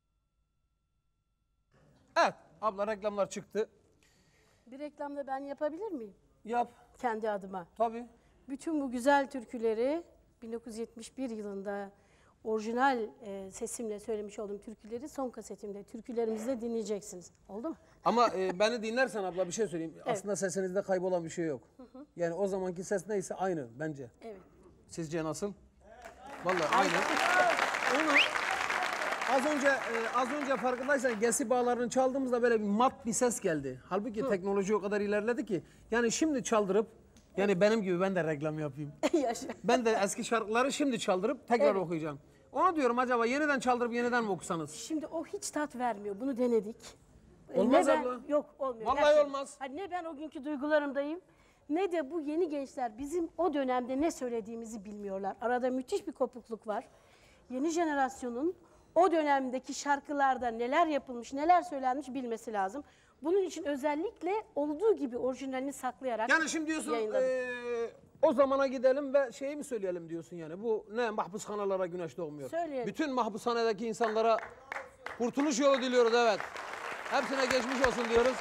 Evet. Abla reklamlar çıktı. Bir reklamda ben yapabilir miyim? Yap. Kendi adıma. Tabii. Bütün bu güzel türküleri bin dokuz yüz yetmiş bir yılında orijinal e, sesimle söylemiş olduğum türküleri son kasetimde, türkülerimizde dinleyeceksiniz. Oldu mu? Ama e, beni dinlersen abla bir şey söyleyeyim. Aslında sesinizde kaybolan bir şey yok. Yani o zamanki ses neyse aynı bence. Evet. Sizce nasıl? Vallahi aynı. Onu az önce e, az önce farkındaysan gesi bağlarını çaldığımızda böyle bir mat bir ses geldi. Halbuki teknoloji o kadar ilerledi ki yani şimdi çaldırıp yani benim gibi ben de reklam yapayım. Yaşa. Ben de eski şarkıları şimdi çaldırıp tekrar Evet. okuyacağım. Onu diyorum acaba yeniden çaldırıp yeniden mi okusanız? Şimdi o hiç tat vermiyor. Bunu denedik. E, Olmaz ne ben, abla. Yok olmuyor. Vallahi Gerçekten. olmaz. Hani ne ben o günkü duygularımdayım ne de bu yeni gençler bizim o dönemde ne söylediğimizi bilmiyorlar. Arada müthiş bir kopukluk var. Yeni jenerasyonun o dönemdeki şarkılarda neler yapılmış, neler söylenmiş bilmesi lazım. Bunun için özellikle olduğu gibi orijinalini saklayarak Yani şimdi diyorsun yayınladık. eee, o zamana gidelim ve şeyi mi söyleyelim diyorsun yani. Bu ne mahpushanalara güneş doğmuyor. Söyleyelim. Bütün mahpushanedeki insanlara kurtuluş yolu diliyoruz evet. Hepsine geçmiş olsun diyoruz.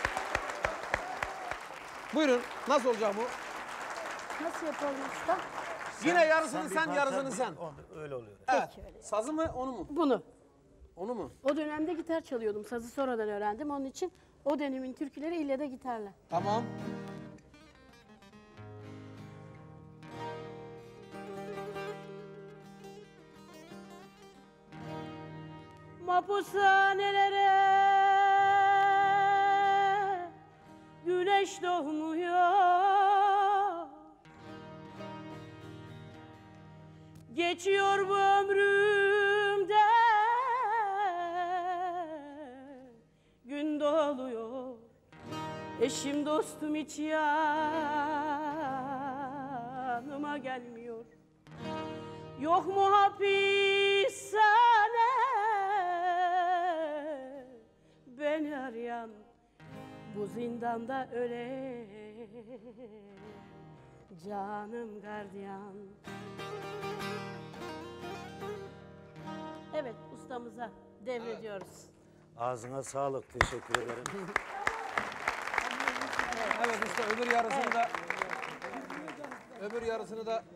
Buyurun nasıl olacak bu? Nasıl yapalım usta? Yine yarısını bir sen, parça, yarısını bir- sen. o- Öyle oluyor. Evet. Peki, öyle. Sazı mı onu mu? Bunu. Onu mu? O dönemde gitar çalıyordum. Sazı sonradan öğrendim. Onun için o dönemin türküleri ille de gitarla. Tamam. Mapushanelere güneş doğmuyor. Geçiyor bu ömrümde gün doluyor. Eşim dostum hiç yanıma gelmiyor. Yok mu hapishane beni arayan bu zindanda öle canım gardiyan. Evet ustamıza devrediyoruz. Ağzına sağlık. Teşekkür ederim. Evet işte öbür yarısını da öbür yarısını da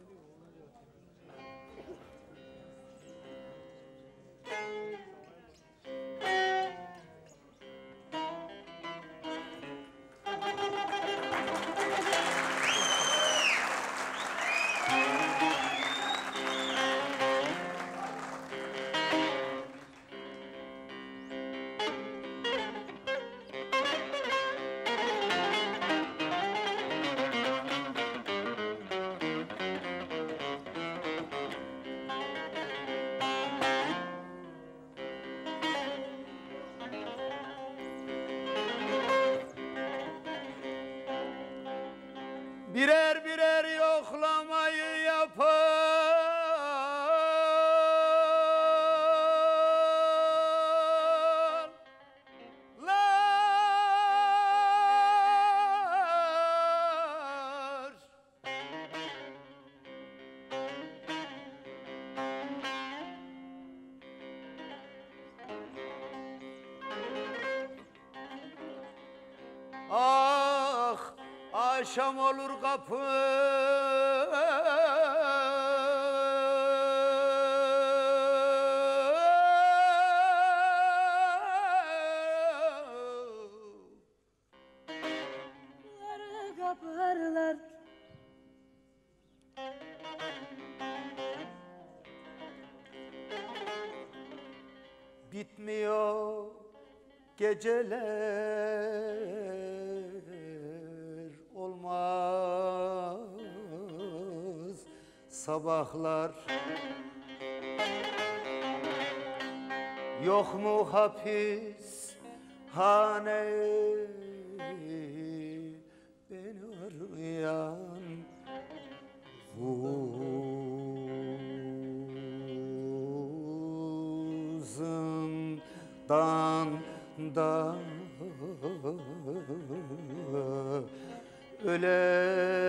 Birer birer yoklamayı yapanlar Ah akşam olur Kapıları kaparlar. Bitmiyor geceler olmaz sabahlar yok mu hapis hane beni arayan vur öle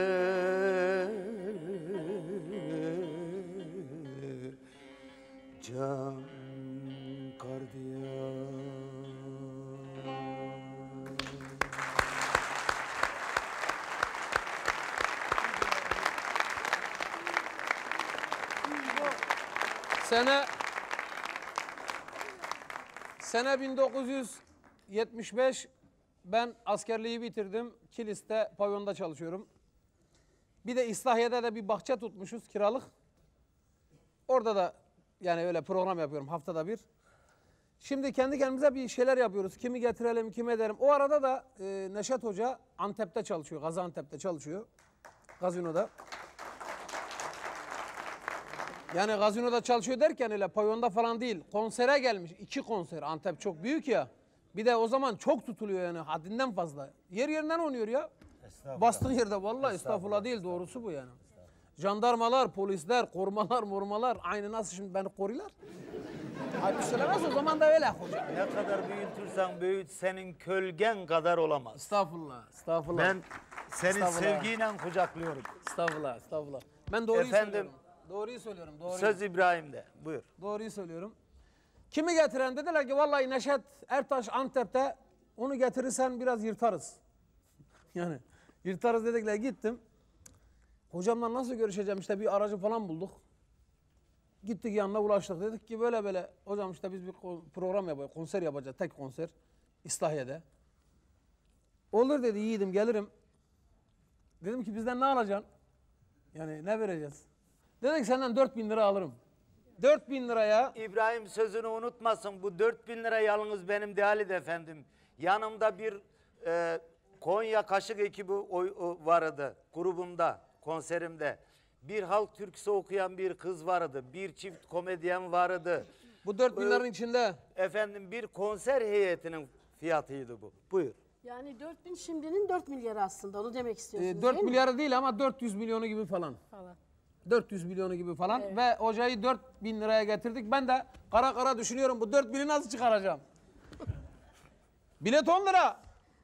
can gardiyan. Sene sene bin dokuz yüz yetmiş beş, ben askerliği bitirdim. Kilis'te pavyonda çalışıyorum. Bir de İslahiye'de de bir bahçe tutmuşuz kiralık. Orada da yani öyle program yapıyorum haftada bir. Şimdi kendi kendimize bir şeyler yapıyoruz. Kimi getirelim, kim edelim. O arada da e, Neşet Hoca Antep'te çalışıyor. Gaziantep'te çalışıyor. Gazinoda. Yani gazinoda çalışıyor derken öyle pavyonda falan değil. Konsere gelmiş. İki konser. Antep çok büyük ya. Bir de o zaman çok tutuluyor yani haddinden fazla. Yer yerinden oynuyor ya. Bastığın yerde vallahi estağfurullah değil, doğrusu bu yani. Jandarmalar, polisler, korumalar, mormalar aynı nasıl şimdi beni koruyorlar. Hayır söylemez o zaman da öyle hocam. Ne kadar büyütürsen büyüt senin kölgen kadar olamaz. Estağfurullah, estağfurullah. Ben seni Estağfurullah. sevgiyle kucaklıyorum. Estağfurullah, estağfurullah. Ben doğruyu Efendim, söylüyorum. Doğruyu söylüyorum, doğruyu. Söz İbrahim'de. Buyur. Doğruyu söylüyorum. Kimi getiren dediler ki vallahi Neşet Ertaş Antep'te, onu getirirsen biraz yırtarız. Yani yırtarız dedikler, gittim. Hocamla nasıl görüşeceğim, işte bir aracı falan bulduk. Gittik yanına ulaştık, dedik ki böyle böyle hocam işte biz bir program yapacağız, konser yapacağız, tek konser İslahiye'de. Olur dedi, yiğidim gelirim. Dedim ki bizden ne alacaksın? Yani ne vereceğiz? Dedik senden dört bin lira alırım. Dört bin liraya. İbrahim sözünü unutmasın. Bu dört bin lira yalnız benim değil efendim. Yanımda bir e, Konya Kaşık ekibi oy, o, vardı grubumda, konserimde. Bir halk türküsü okuyan bir kız vardı. Bir çift komedyen vardı. Bu dört bin liranın içinde. Efendim bir konser heyetinin fiyatıydı bu. Buyur. Yani dört bin şimdinin dört milyarı aslında, onu demek istiyorsunuz E, dört değil mi? milyarı değil ama dört yüz milyonu gibi falan. Falan. dört yüz milyonu gibi falan ve hocayı dört bin liraya getirdik. Ben de kara kara düşünüyorum, bu dört bini nasıl çıkaracağım? Bilet on lira.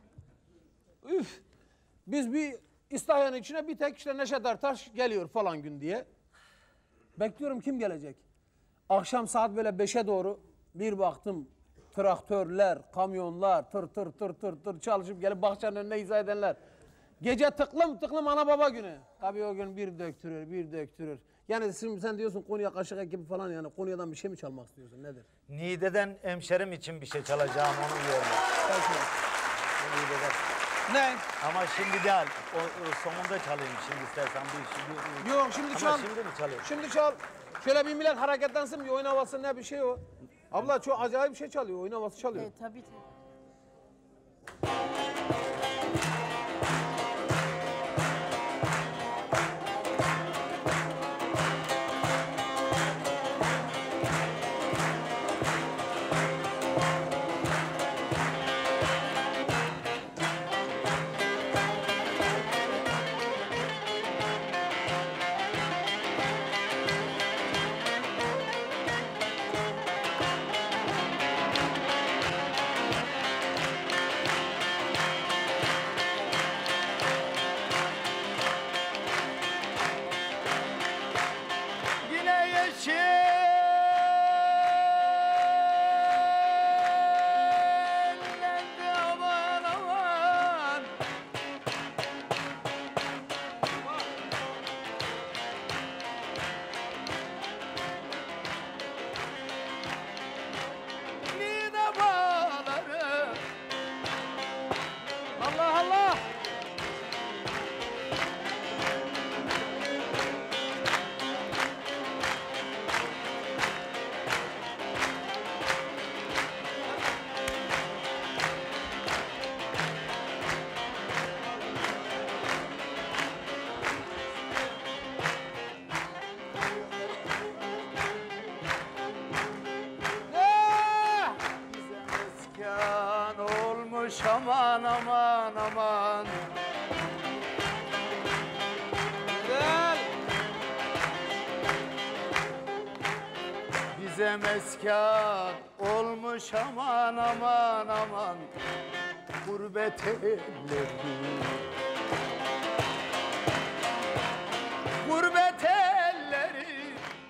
Üf. Biz bir İslahiye'nin içine bir tek işte Neşet Ertaş geliyor falan gün diye. Bekliyorum kim gelecek? Akşam saat böyle beşe doğru bir baktım. Traktörler, kamyonlar tır tır tır tır tır çalışıp gelip bahçenin önüne izah edenler. Gece tıklım tıklım ana baba günü. Tabii o gün bir döktürür, bir döktürür. Yani şimdi sen diyorsun Konya Kaşık ekibi falan, yani Konya'dan bir şey mi çalmak istiyorsun, nedir? Niğde'den hemşerim için bir şey çalacağım, onu diyorum. Niğde'den. Ne? Ama şimdi değil. O, o sonunda çalayım şimdi istersen. Bir, şimdi, Yok şimdi Ama çal. şimdi mi çalayım? Şimdi çal. Şöyle bir millet hareketlensin, bir oyun havası, ne bir şey o. Abla çok acayip bir şey çalıyor, oyun havası çalıyor. Evet, tabii tabii. Yine yeşillendi aman aman. Niğde bağları. Allah Allah! Ne? Meskan olmuş aman aman aman. Güzel! Bize meskan olmuş aman aman aman. gurbet elleri. Gurbet elleri.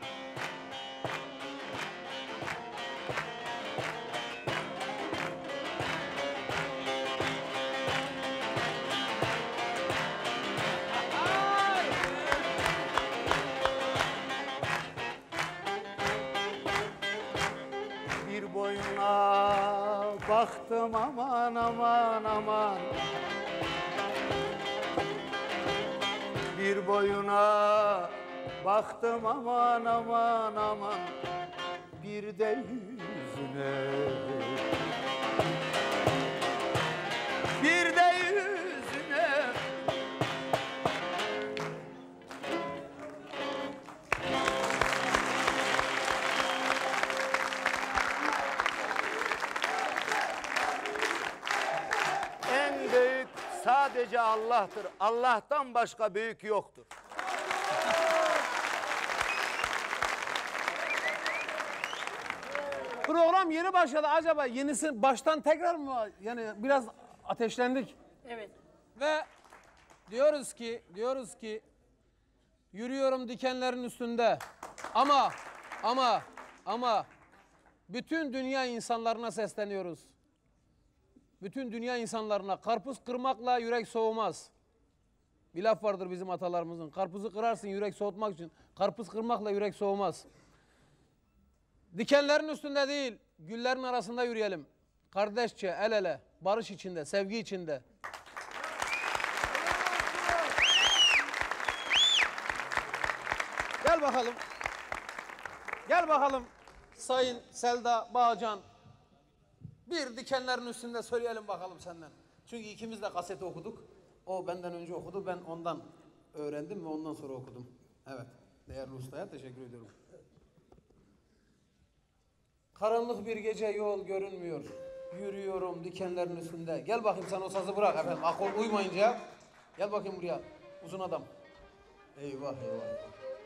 Bir boyuna baktım aman aman aman. Bir boyuna baktım aman aman aman. Bir de yüzüne. Bir de yüzüne. En büyük sadece Allah'tır. Allah'tan başka büyük yoktur. Program yeni başladı. Acaba yenisi baştan tekrar mı? Yani biraz ateşlendik. Evet. Ve diyoruz ki, diyoruz ki yürüyorum dikenlerin üstünde. Ama, ama, ama bütün dünya insanlarına sesleniyoruz. Bütün dünya insanlarına karpuz kırmakla yürek soğumaz. Bir laf vardır bizim atalarımızın. Karpuzu kırarsın yürek soğutmak için. Karpuz kırmakla yürek soğumaz. Dikenlerin üstünde değil, güllerin arasında yürüyelim. Kardeşçe, el ele, barış içinde, sevgi içinde. Gel bakalım. Gel bakalım Sayın Selda Bağcan. Bir dikenlerin üstünde söyleyelim bakalım senden. Çünkü ikimiz de kaseti okuduk. O benden önce okudu, ben ondan öğrendim ve ondan sonra okudum. Evet, değerli ustaya teşekkür ediyorum. Karanlık bir gece yol görünmüyor. Yürüyorum dikenlerin üstünde. Gel bakayım sen o sazı bırak efendim. Akol uymayınca. Gel bakayım buraya. Uzun adam. Eyvah eyvah.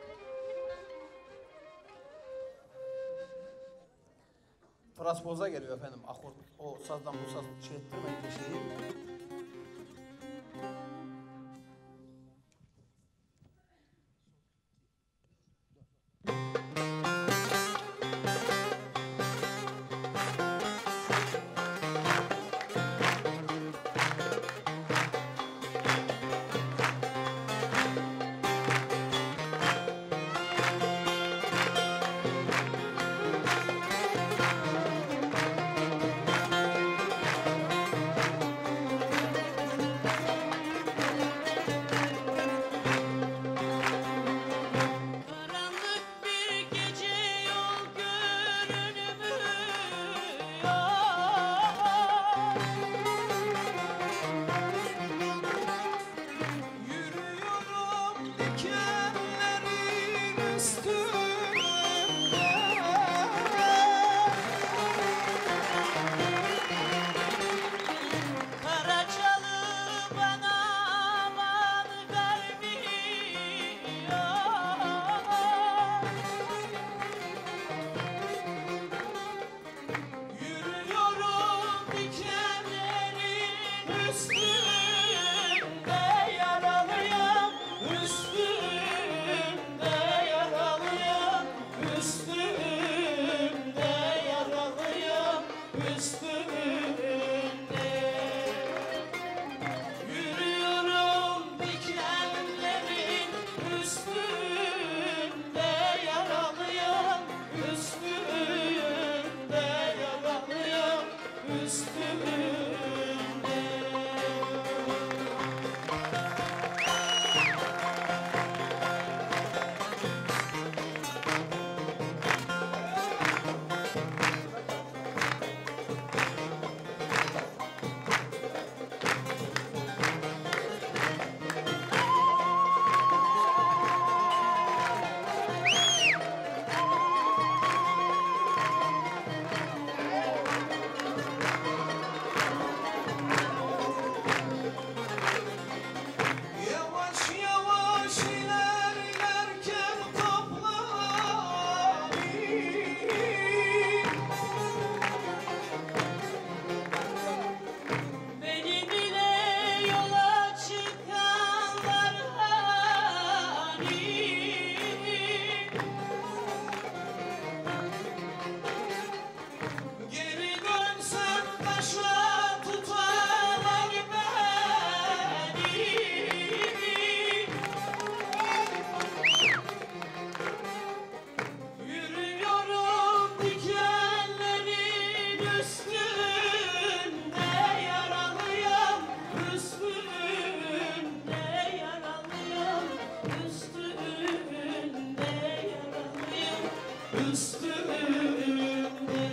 Transpoza geliyor efendim. Akort. O sazdan bu saz şey ettirmeyin de şeyi. Üstünde yaralıyım, üstünde üstümde.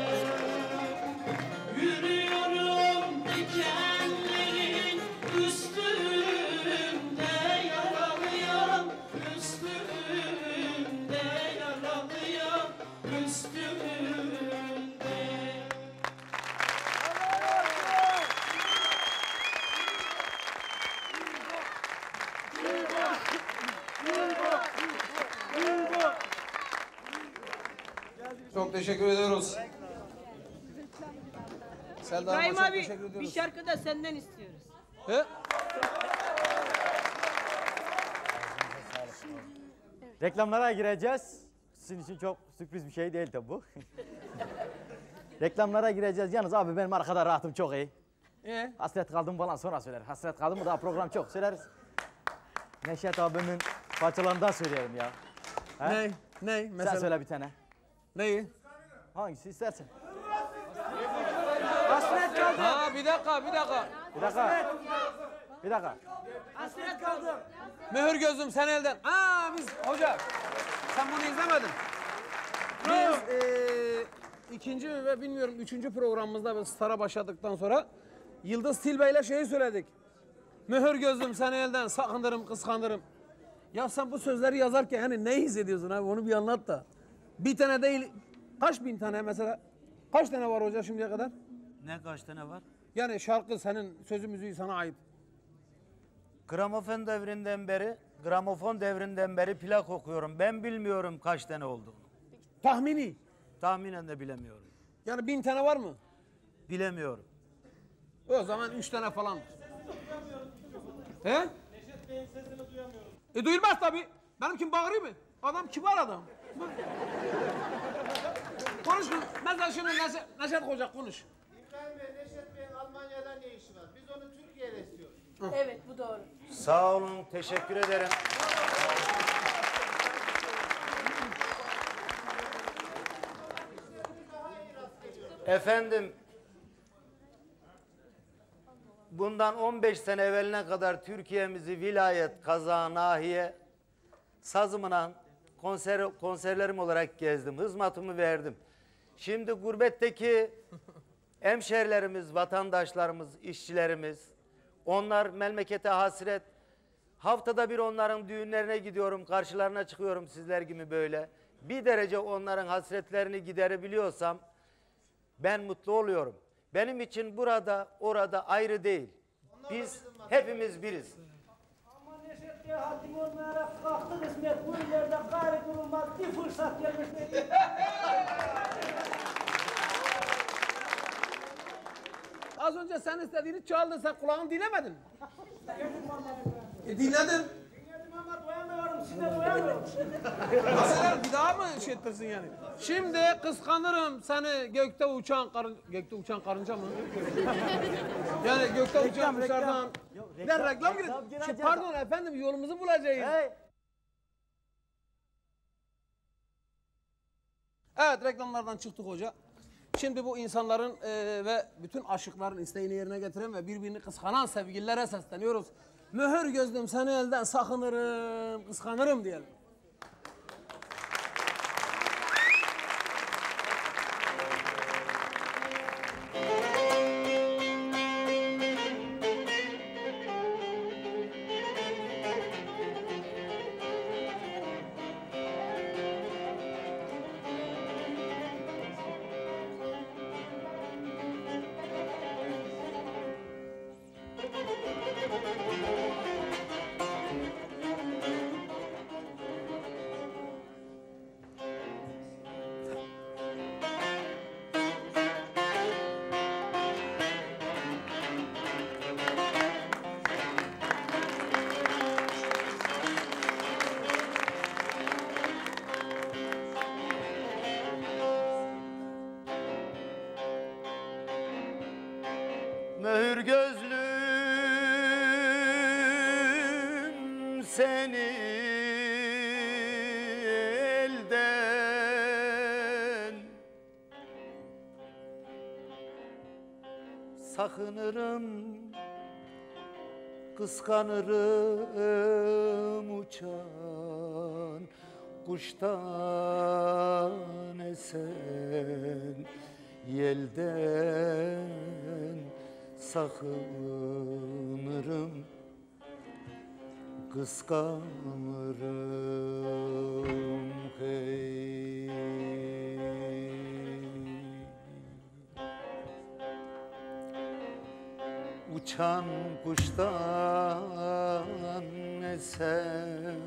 Yürüyorum dikenlerin üstünde, yaralıyım üstümde, yaralıyım üstümde. Çok teşekkür ediyoruz. Selda Hanım'a İbrahim çok abi teşekkür bir ediyoruz. şarkı da senden istiyoruz. He? Reklamlara gireceğiz. Sizin için çok sürpriz bir şey değil tabi bu. Reklamlara gireceğiz. Yalnız abi benim arkada rahatım çok iyi. Ee? Hasret kaldım falan sonra söyler. Hasret kaldım mı daha program çok söyleriz. Neşet abimin parçalarından söyleyelim ya. He? Ney? Ney? Sen Mesela söyle bir tane. neyi? Hangisi istersen. Hasret kaldım. Ha bir dakika bir dakika. Bir dakika. Bir dakika. Hasret kaldım. Mühür gözüm sen elden. Aa biz hoca. Sen bunu izlemedin. Biz eee ikinci ve bilmiyorum üçüncü programımızda biz Star'a başladıktan sonra Yıldız Tilbe ile şeyi söyledik. Mühür gözüm sen elden sakındırım kıskandırım. Ya sen bu sözleri yazarken hani ne hissediyorsun abi onu bir anlat da. Bir tane değil kaç bin tane mesela kaç tane var hoca şimdiye kadar? Ne kaç tane var? Yani şarkı senin sözü müziği sana ait. Gramofon devrinden beri, gramofon devrinden beri plak okuyorum. Ben bilmiyorum kaç tane olduğunu. Tahmini. Tahminen de bilemiyorum. Yani bin tane var mı? Bilemiyorum. O zaman üç tane falan. He? Neşet Bey'in sesini duyamıyorum. E duyulmaz tabii. Benimkim bağırıyor mu? Adam kibar adam. Konuş. Mesela şimdi Neşet, Neşet Hoca konuş. İbrahim Bey, Neşet Bey'in Almanya'da ne işi var? Biz onu Türkiye'de istiyoruz. Evet bu doğru. Sağ olun, teşekkür ederim. Efendim, bundan on beş sene evveline kadar Türkiye'mizi vilayet, kaza, nahiye, sazımla konser, konserlerim olarak gezdim. Hizmetimi verdim. Şimdi gurbetteki hemşerilerimiz, vatandaşlarımız, işçilerimiz, onlar memlekete hasret. Haftada bir onların düğünlerine gidiyorum, karşılarına çıkıyorum sizler gibi böyle. Bir derece onların hasretlerini giderebiliyorsam ben mutlu oluyorum. Benim için burada, orada ayrı değil. Biz hepimiz biriz. Ama Neşet Bey haddim olmayarak kalktı kısmet. Bu ileride gayri durulmaz bir fırsat gelmiş dedi. Az önce sen istediğini çaldı, sen kulağını dinlemedin. E dinledin. Dinledim ama duyamıyorum, size duyamıyorum. Mesela bir daha mı şey ettirsin yani? Şimdi kıskanırım seni gökte uçan karın... Gökte uçan karınca mı? Yani gökte uçan Reklam, kuşlardan... reklam. Yok, Bir reklam- reklam reklam girin. gireceğiz. Şey, pardon efendim yolumuzu bulacağız. Hey. Evet reklamlardan çıktık hoca. Şimdi bu insanların eee, ve bütün aşıkların isteğini yerine getiren ve birbirini kıskanan sevgililere sesleniyoruz. Mühür gözlüm seni elden sakınırım, kıskanırım diyelim. Mühür gözlüm seni elden sakınırım, kıskanırım uçan kuştan esen yelden sakınırım, kıskanırım hey. Uçan kuştan esen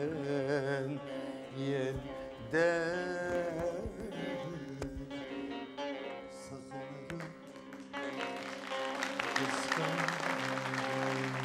yelden sakınırım, kıskanırım.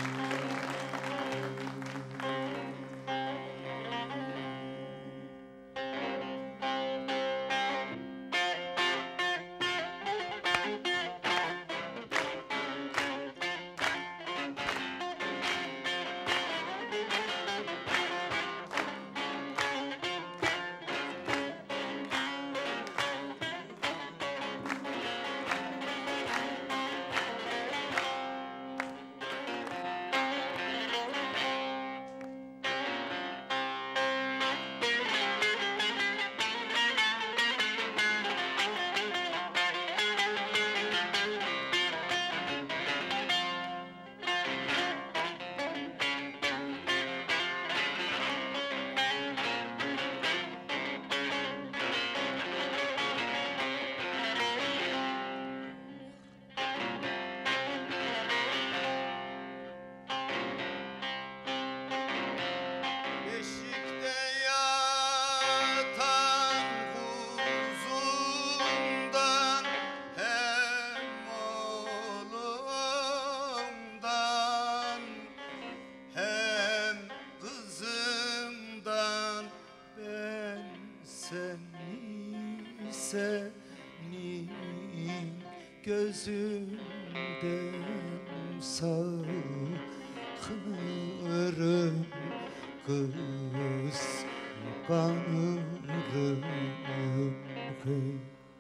Beşikte yatan kuzumdan hem oğlumdan hem kızımdan ben seni senin gözünden sakınırım, kıskanırım hey.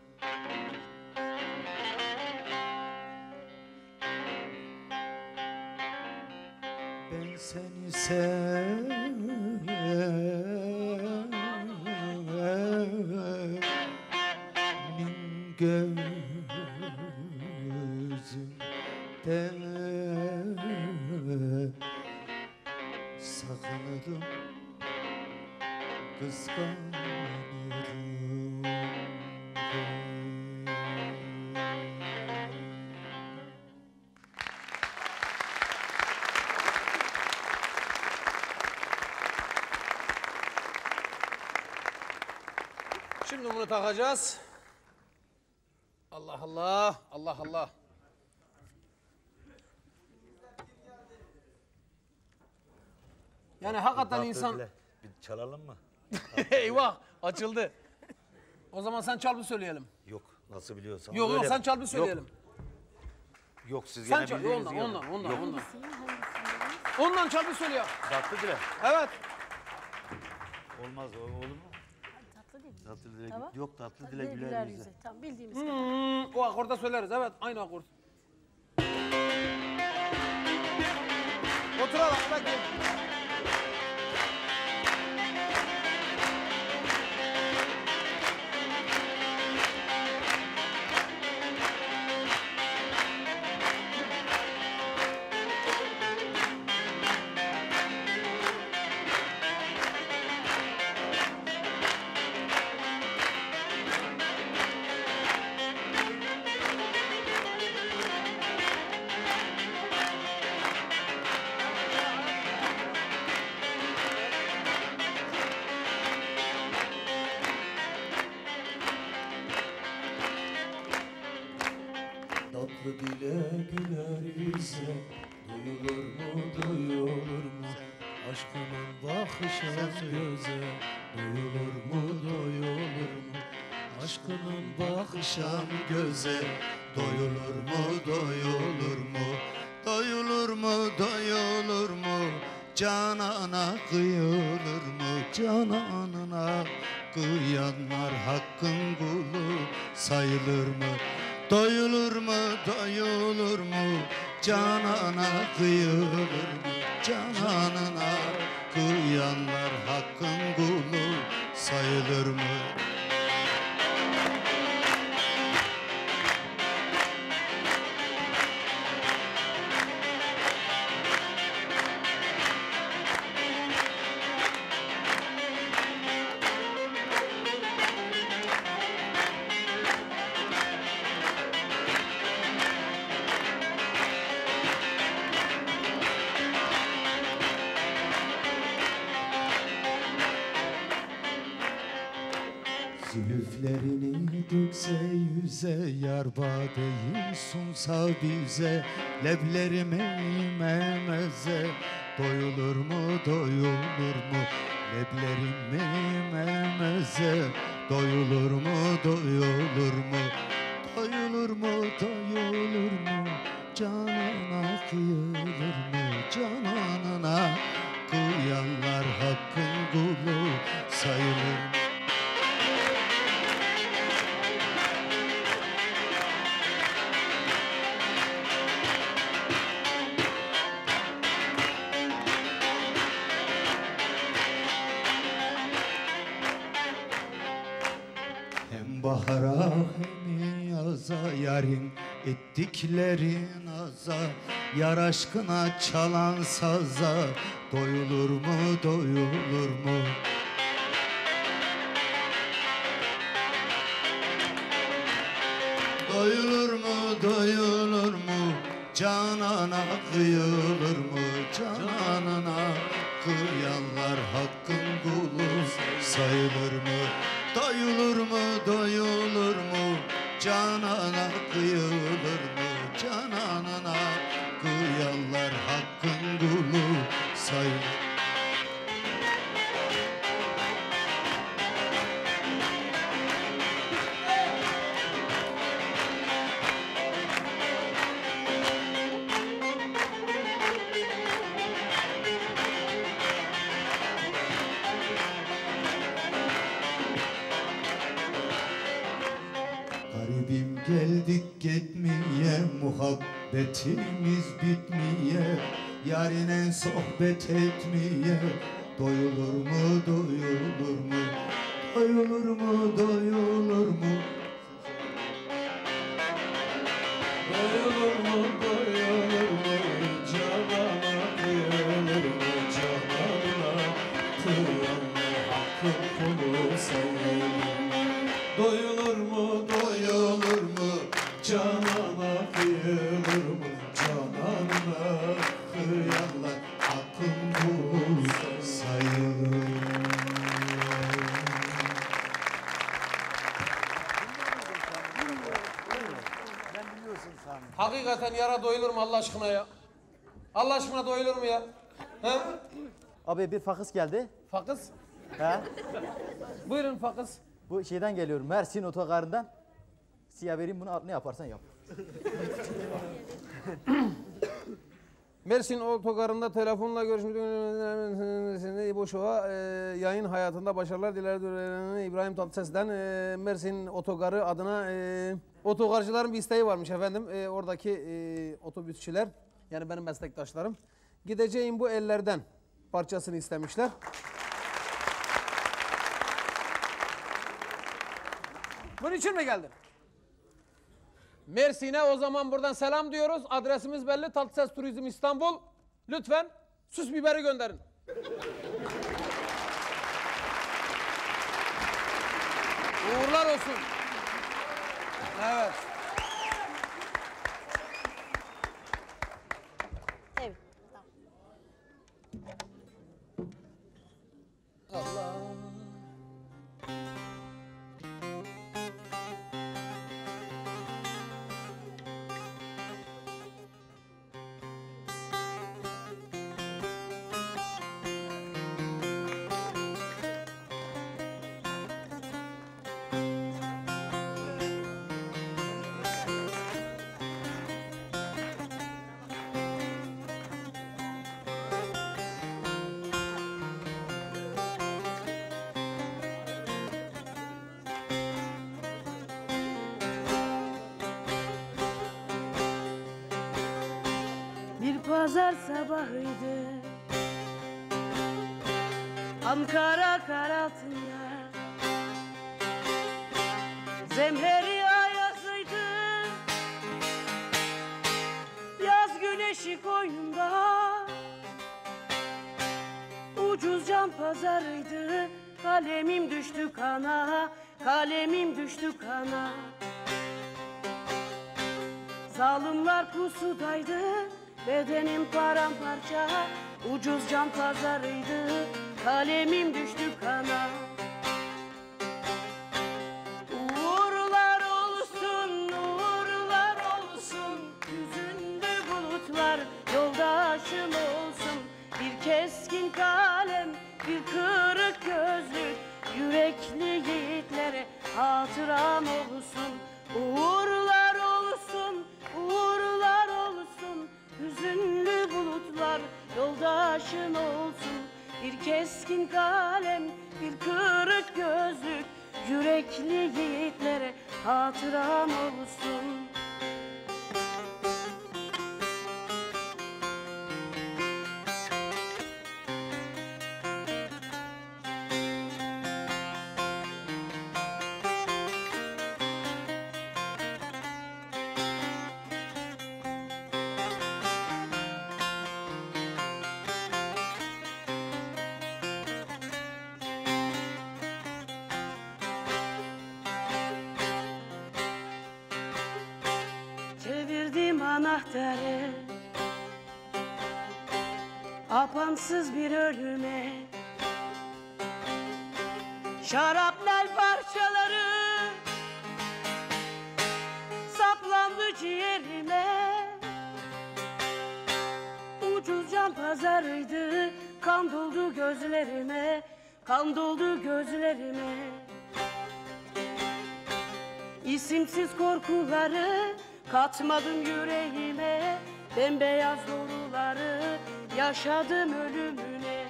Ben seni senin gözünden sakınırım, kıskanırım hey. Şimdi bunu takacağız. Allah Allah, Allah Allah. Yani hakikaten Tatlı insan... dile. Bir çalalım mı? Eyvah, açıldı. O zaman sen çal bir söyleyelim. Yok, nasıl biliyorsan. Yok yok öyle. sen çal bir söyleyelim. Yok, yok siz Sen gene çal, bildiğiniz ondan, gibi. ondan, ondan, Yok, ondan. Ondan çal bir söyle ya. tatlı dile. Evet. Olmaz o olur mu? Tatlı değil mi? Tatlı dile. Tamam. Yok tatlı Tatlı dile değil, güler yüze. yüze. Tamam bildiğimiz kadar. Hmm, o akorda söyleriz, evet, aynı akord. Oturalım, bekle. Tatlı dile güler yüze, duyulur mu duyulur mu? Aşkının bakışan göze, duyulur mu duyulur mu? Aşkının bakışan göze, doyulur mu doyulur mu? Doyulur mu doyulur mu? Canana kıyılır mı? Cananına kıyanlar hakkın kulu sayılır mı? Doyulur mu, doyulur mu? Canana kıyılır mı? Cananına kıyanlar hakkın kulu sayılır mı? Zülüflerini dökse yüze, yar badeyi sunsa bize, leblerime meze, doyulur mu doyulur mu? Leblerime meze, doyulur mu doyulur mu? Doyulur mu doyulur mu? Canana kıyılır mı? Cananına kıyanlar hakkın kulu sayılır. Hem bahara hem yaza yarın ettiklerin aza, yar aşkına çalan saza, doyulur mu doyulur mu? Doyulur mu doyulur mu? Canana kıyılır mı? Canana kıyanlar hakkın kulu sayılır mı? Doyulur mu doyulur mu? Canana kıyılır mı? Canana kıyanlar hakkın kulu sayılır. Garibim geldik gitmeye, muhabbetimiz bitmeye, yarine sohbet etmeye, doyulur mu doyulur mu? Doyulur mu doyulur mu? Doyulur mu doyulur mu? Canana kıyılır mı? Canana kıyanlar hakkın kulu sayılır mı? Doyulur mu doyulur mu? Canana kıyılır mı? Canana kıyanlar hakkın kulu sayılır. Hakikaten yara doyulur mu Allah aşkına ya? Allah aşkına doyulur mu ya? He? Abi bir fakıs geldi. Fakız. He? Buyurun fakız. Bu şeyden geliyorum, Mersin otogarından. Siyah vereyim bunu, ne yaparsan yap. Mersin otogarında telefonla görüşmüş İbo Show'a e, yayın hayatında başarılar diler İbrahim Tatlıses'den e, Mersin otogarı adına e, otogarcıların bir isteği varmış efendim. E, oradaki e, otobüsçüler, yani benim meslektaşlarım, gideceğim bu ellerden parçasını istemişler. Bunun için mi geldin? Mersin'e o zaman buradan selam diyoruz. Adresimiz belli. Tatlıses Turizm İstanbul. Lütfen süs biberi gönderin. Uğurlar olsun. Evet. Evet. Allah. Bir pazar sabahıydı, Ankara kar altında Zemheri ayazıydı, yaz güneşi koynunda. Ucuz can pazarıydı, kalemim düştü kana, kalemim düştü kana. Zalimler pusudaydı, bedenim paramparça. Ucuz can pazarıydı, kalemim düştü kana. Uğurlar olsun, uğurlar olsun, yüzünde bulutlar yoldaşım olsun. Bir keskin kalem, bir kırık gözlük, yürekli yiğitlere hatıram olsun. Uğurlar olsun, uğurlar olsun, hüzünlü bulutlar yoldaşın olsun. Bir keskin kalem, bir kırık gözlük, yürekli yiğitlere hatıram olsun. Çevirdim anahtarı, apansız bir ölüme. Şarapnel parçaları saplandı ciğerime. Ucuz can pazarıydı, kan doldu gözlerime, kan doldu gözlerime. İsimsiz korkuları katmadım yüreğime, bembeyaz doğruları yaşadım ölümüne.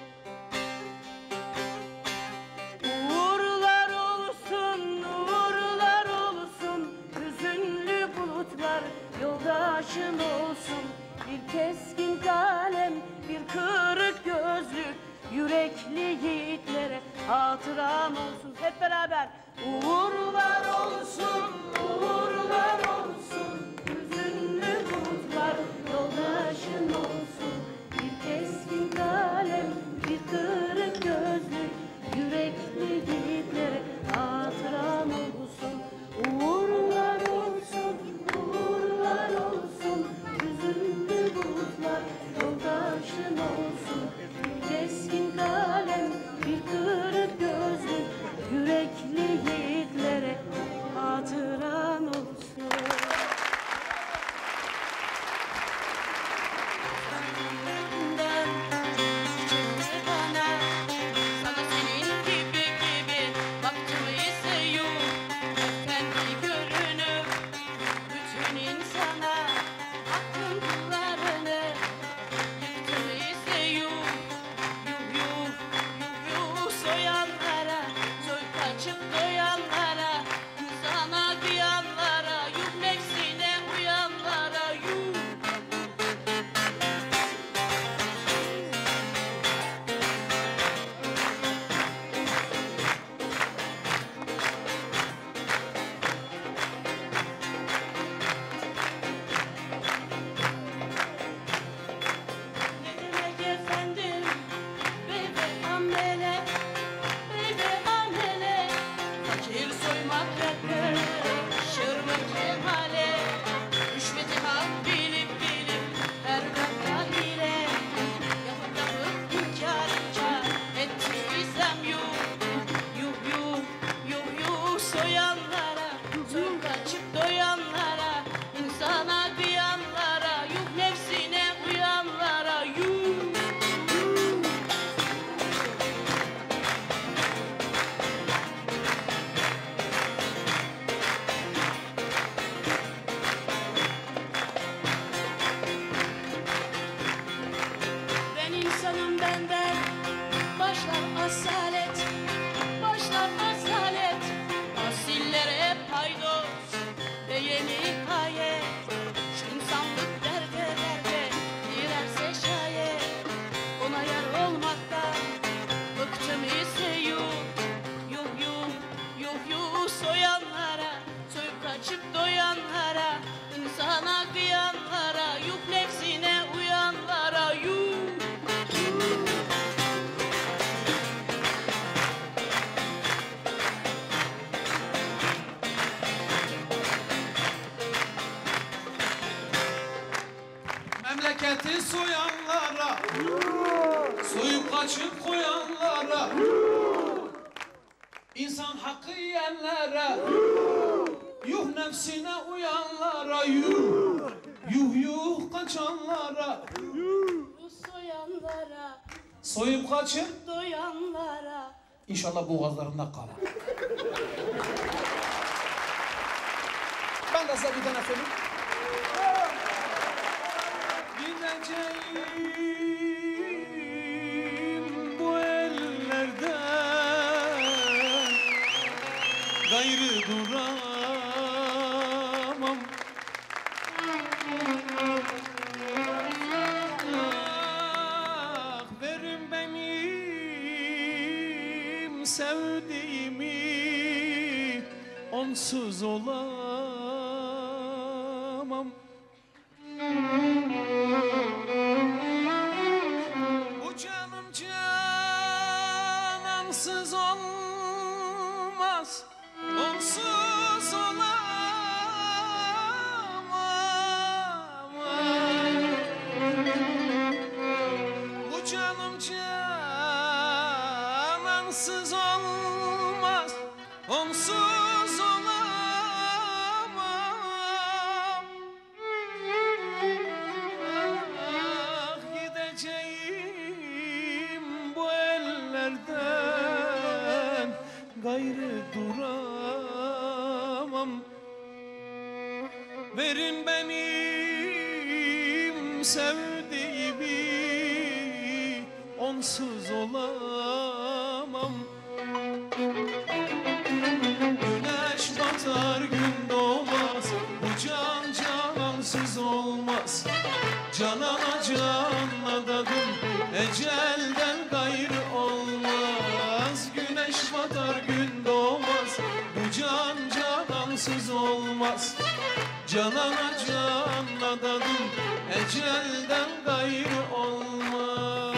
Uğurlar olsun, uğurlar olsun, hüzünlü bulutlar yoldaşın olsun. Bir keskin kalem, bir kırık gözlük, yürekli yiğitlere hatıram olsun. Hep beraber. Uğurlar olsun, uğurlar olsun, hüzünlü bulutlar yoldaşın olsun. Bir keskin kalem, bir kırık gözlük, yürekli yiğitlere hatıram olsun. Uğurlar olsun, uğurlar olsun, hüzünlü bulutlar yoldaşın olsun. Bir keskin kalem, bir kırık gözlük, yürekli yiğitlere hatıran olsun. Bana, sana senin gibi gibi baktım ise yok. Efendi görünüp bütün insana aklın kullarını yıktım ise yok. Yuh yuh yuh yuh soyanlara, soy kaçıp doyanlara, insana kıyanlara, yuh nefsine uyanlara, yuh. Ne demek efendim, bebe amele, bebe amele. Fakir soymak yakışır mı kemale? Rüşveti hak bilip bilip her dakika hile. Yapıp yapıp inkar inkar ettiysem yuh. Yuh yuh yuh yuh soyanlara, soy kaçıp doyanlara, insana kıyanlara, yuh nefsine uyanlara, yuh. Ben insanım benden başlar asalet, başlar asalet. Asillere paydos ve yeni hayet. Şu insanlık derde derde girerse şayet, ona yar olmaktan bıktım ise yuh. Yuh yuh yuh yuh soyanlara, açık koyanlara, insan hakkı yiyenlere, yuh nefsine uyanlara, yuh, yuh yuh kaçanlara, Bu soyanlara, soyup kaçıp doyanlara. İnşallah boğazlarında kalır. Ben de size bir tane söyleyeyim. Gideceğim bu ellerden, gayrı duramam. Ah, verin benim sevdiğimi, onsuz olamam. Bu canım canansız olmaz, onsuz olamam. Bu canım canansız olmaz, onsuz olamam. Ah, gideceğim bu ellerden, gayrı duramam. Verin benim sevdiğimi, onsuz olamam. Güneş batar gün doğmaz, bu can canansız olmaz. Canana can adadım, ecelden gayrı olmaz. Güneş batar gün doğmaz, bu can canansız olmaz. Canana can adadım, ecelden gayrı olmaz.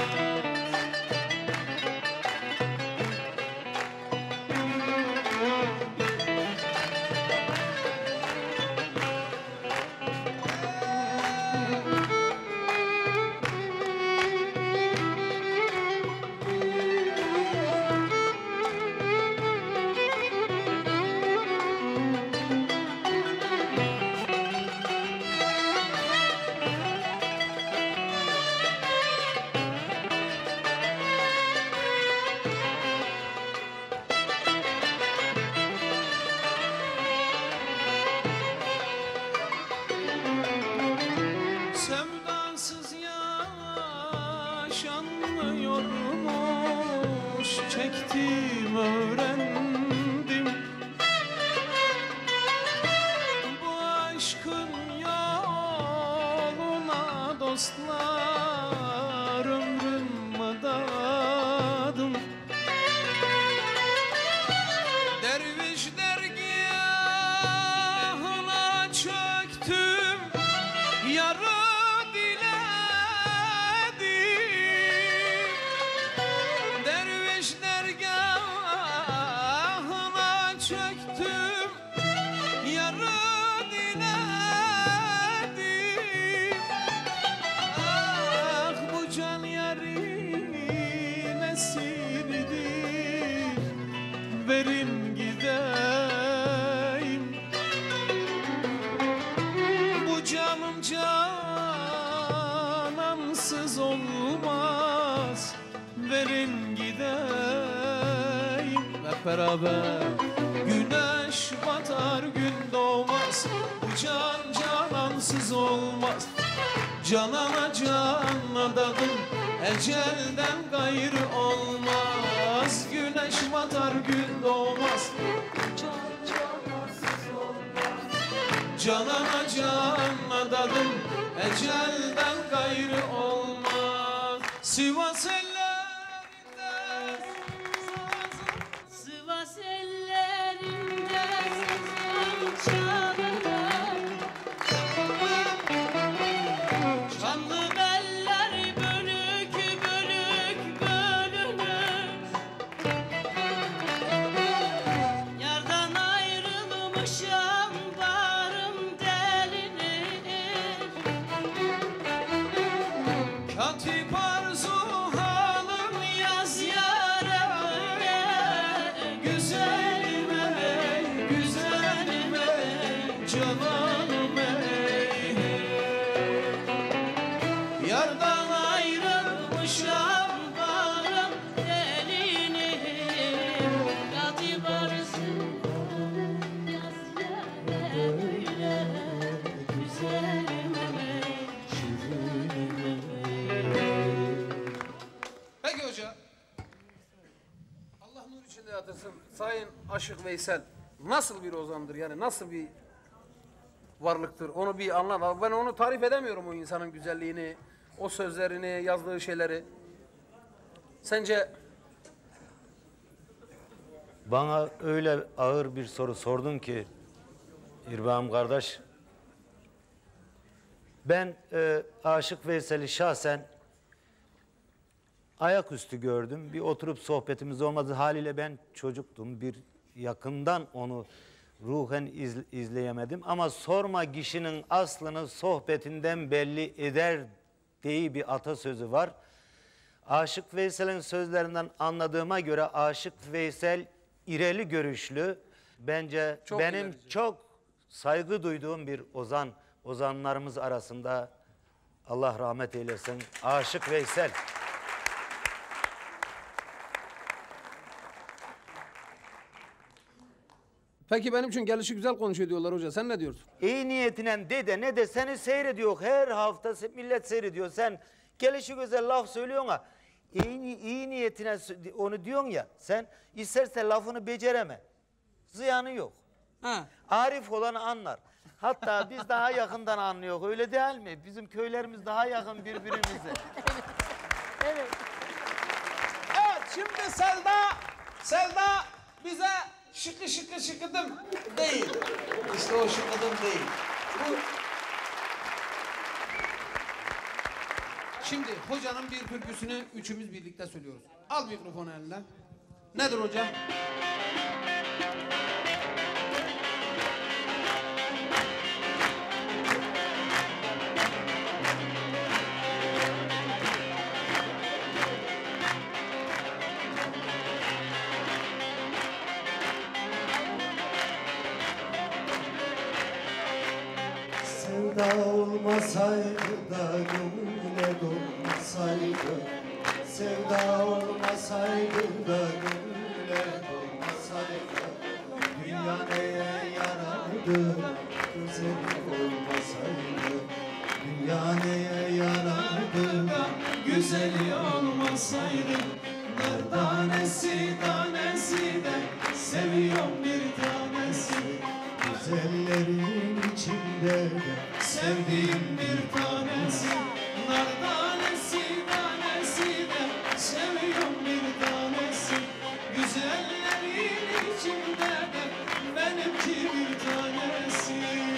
Sevdasız yaşanmıyormuş, çektim öğrendim. Bu aşkın yoluna dostlar ömrümü dadım. Derviş dergahına çöktüm, yarı diledim. Derviş dergahına çöktüm, yarı diledim. Ah, bu can yarın esiridir, verin gideyim. Bu canım canansız olmaz, verin gideyim. Hep beraber. Güneş batar gün doğmaz, bu can canansız olmaz. Canana can adadım, ecelden gayrı olmaz. Güneş batar gün doğmaz, canana can adadım, ecelden gayrı olmaz. Sivas ellerinde, Sivas ellerinde çalar, çanlı beller bölük bölük bölünür. Yardan ayrılmışam, bağrım delinir. cananım ey Yardan ayrılmışam bağrım delinim Yatı varsın yaz yâre öyle güzelim ey şirin ey. Peki hoca. Allah nur içinde yatırsın. Sayın Aşık Veysel nasıl bir ozandır? Yani nasıl bir varlıktır? Onu bir anlat. Ben onu tarif edemiyorum, o insanın güzelliğini, o sözlerini, yazdığı şeyleri. Sence Bana öyle ağır bir soru sordun ki İrfan kardeş. Ben e, Aşık Veysel'i şahsen ayaküstü gördüm. Bir oturup sohbetimiz olmadı. Haliyle ben çocuktum. Bir yakından onu ruhen iz, izleyemedim. Ama sorma kişinin aslını sohbetinden belli eder diye bir atasözü var. Aşık Veysel'in sözlerinden anladığıma göre Aşık Veysel ireli görüşlü. Bence Çok benim ilerici. çok saygı duyduğum bir ozan, ozanlarımız arasında, Allah rahmet eylesin, Aşık Veysel. peki benim için gelişi güzel konuşuyor diyorlar hoca. Sen ne diyorsun? İyi niyetine de de ne de seni seyrediyor. Her hafta se- millet seyrediyor. Sen gelişi güzel laf söylüyorsun ha. İyi, ni- iyi niyetine sö- onu diyorsun ya. Sen isterse lafını becereme. Ziyanı yok. Ha. Arif olanı anlar. Hatta biz daha yakından anlıyoruz. Öyle değil mi? Bizim köylerimiz daha yakın birbirimize. Evet. Evet, şimdi Selda, Selda bize şıkı şıkı şıkıdım değil. İşte o şıkıdım değil. Bu... Şimdi hocanın bir türküsünü üçümüz birlikte söylüyoruz. Al mikrofonu eline. Nedir hocam? Sevda olmasaydı da gönüle dolmasaydı, sevda olmasaydı da gönüle dolmasaydı, dünya neye yarardı güzel olmasaydı, dünya neye yarardı güzeli olmasaydı nar tanesi tanesi de seviyorum bir tanesi güzellerin içinde de sevdiğim bir tanesi nar tanesi tanesi de seviyorum bir tanesi güzellerin içinde de benimki bir tanesi.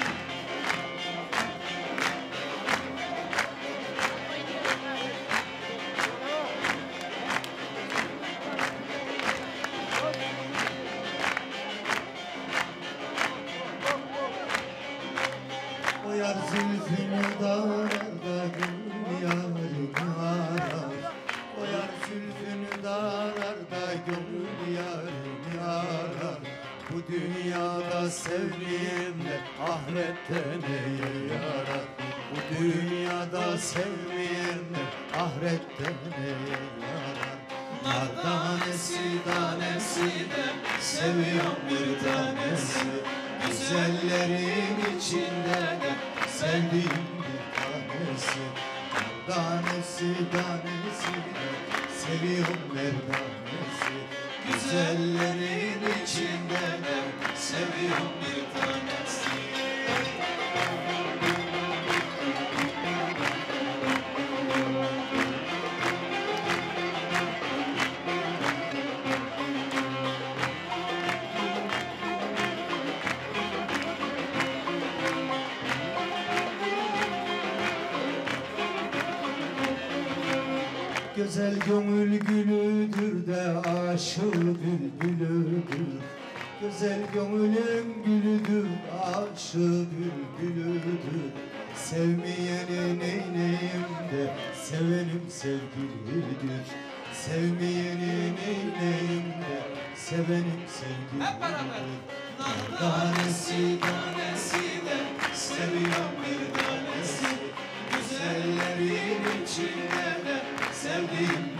o yar zülfünü darar da gönül yarını arar. O yar zülfünü darar da gönül yarını arar. Bu dünyada sevmeyenler ahirette neye yarar? Bu dünyada sevmeyenler ahirette neye yarar? Nar tanesi tanesi de seviyorum bir tanesi güzellerin içinde de sevdiğim bir tanesi, tanesi tanesi de seviyorum merdanesi. güzellerin içinde de seviyorum bir tanesi. Güzel gönül gülüdür de aşığı bülbülüdür. Güzel gönülün gülüdür, aşığı bülbülüdür. Sevmeyenin eyneyim de sevenim sevgilidir. Sevmeyenin eyneyim de sevenim Hep beraber. sevgilidir. Nar tanesi tanesi de seviyorum bir tanesi. Güzellerin içinde de sevdiğim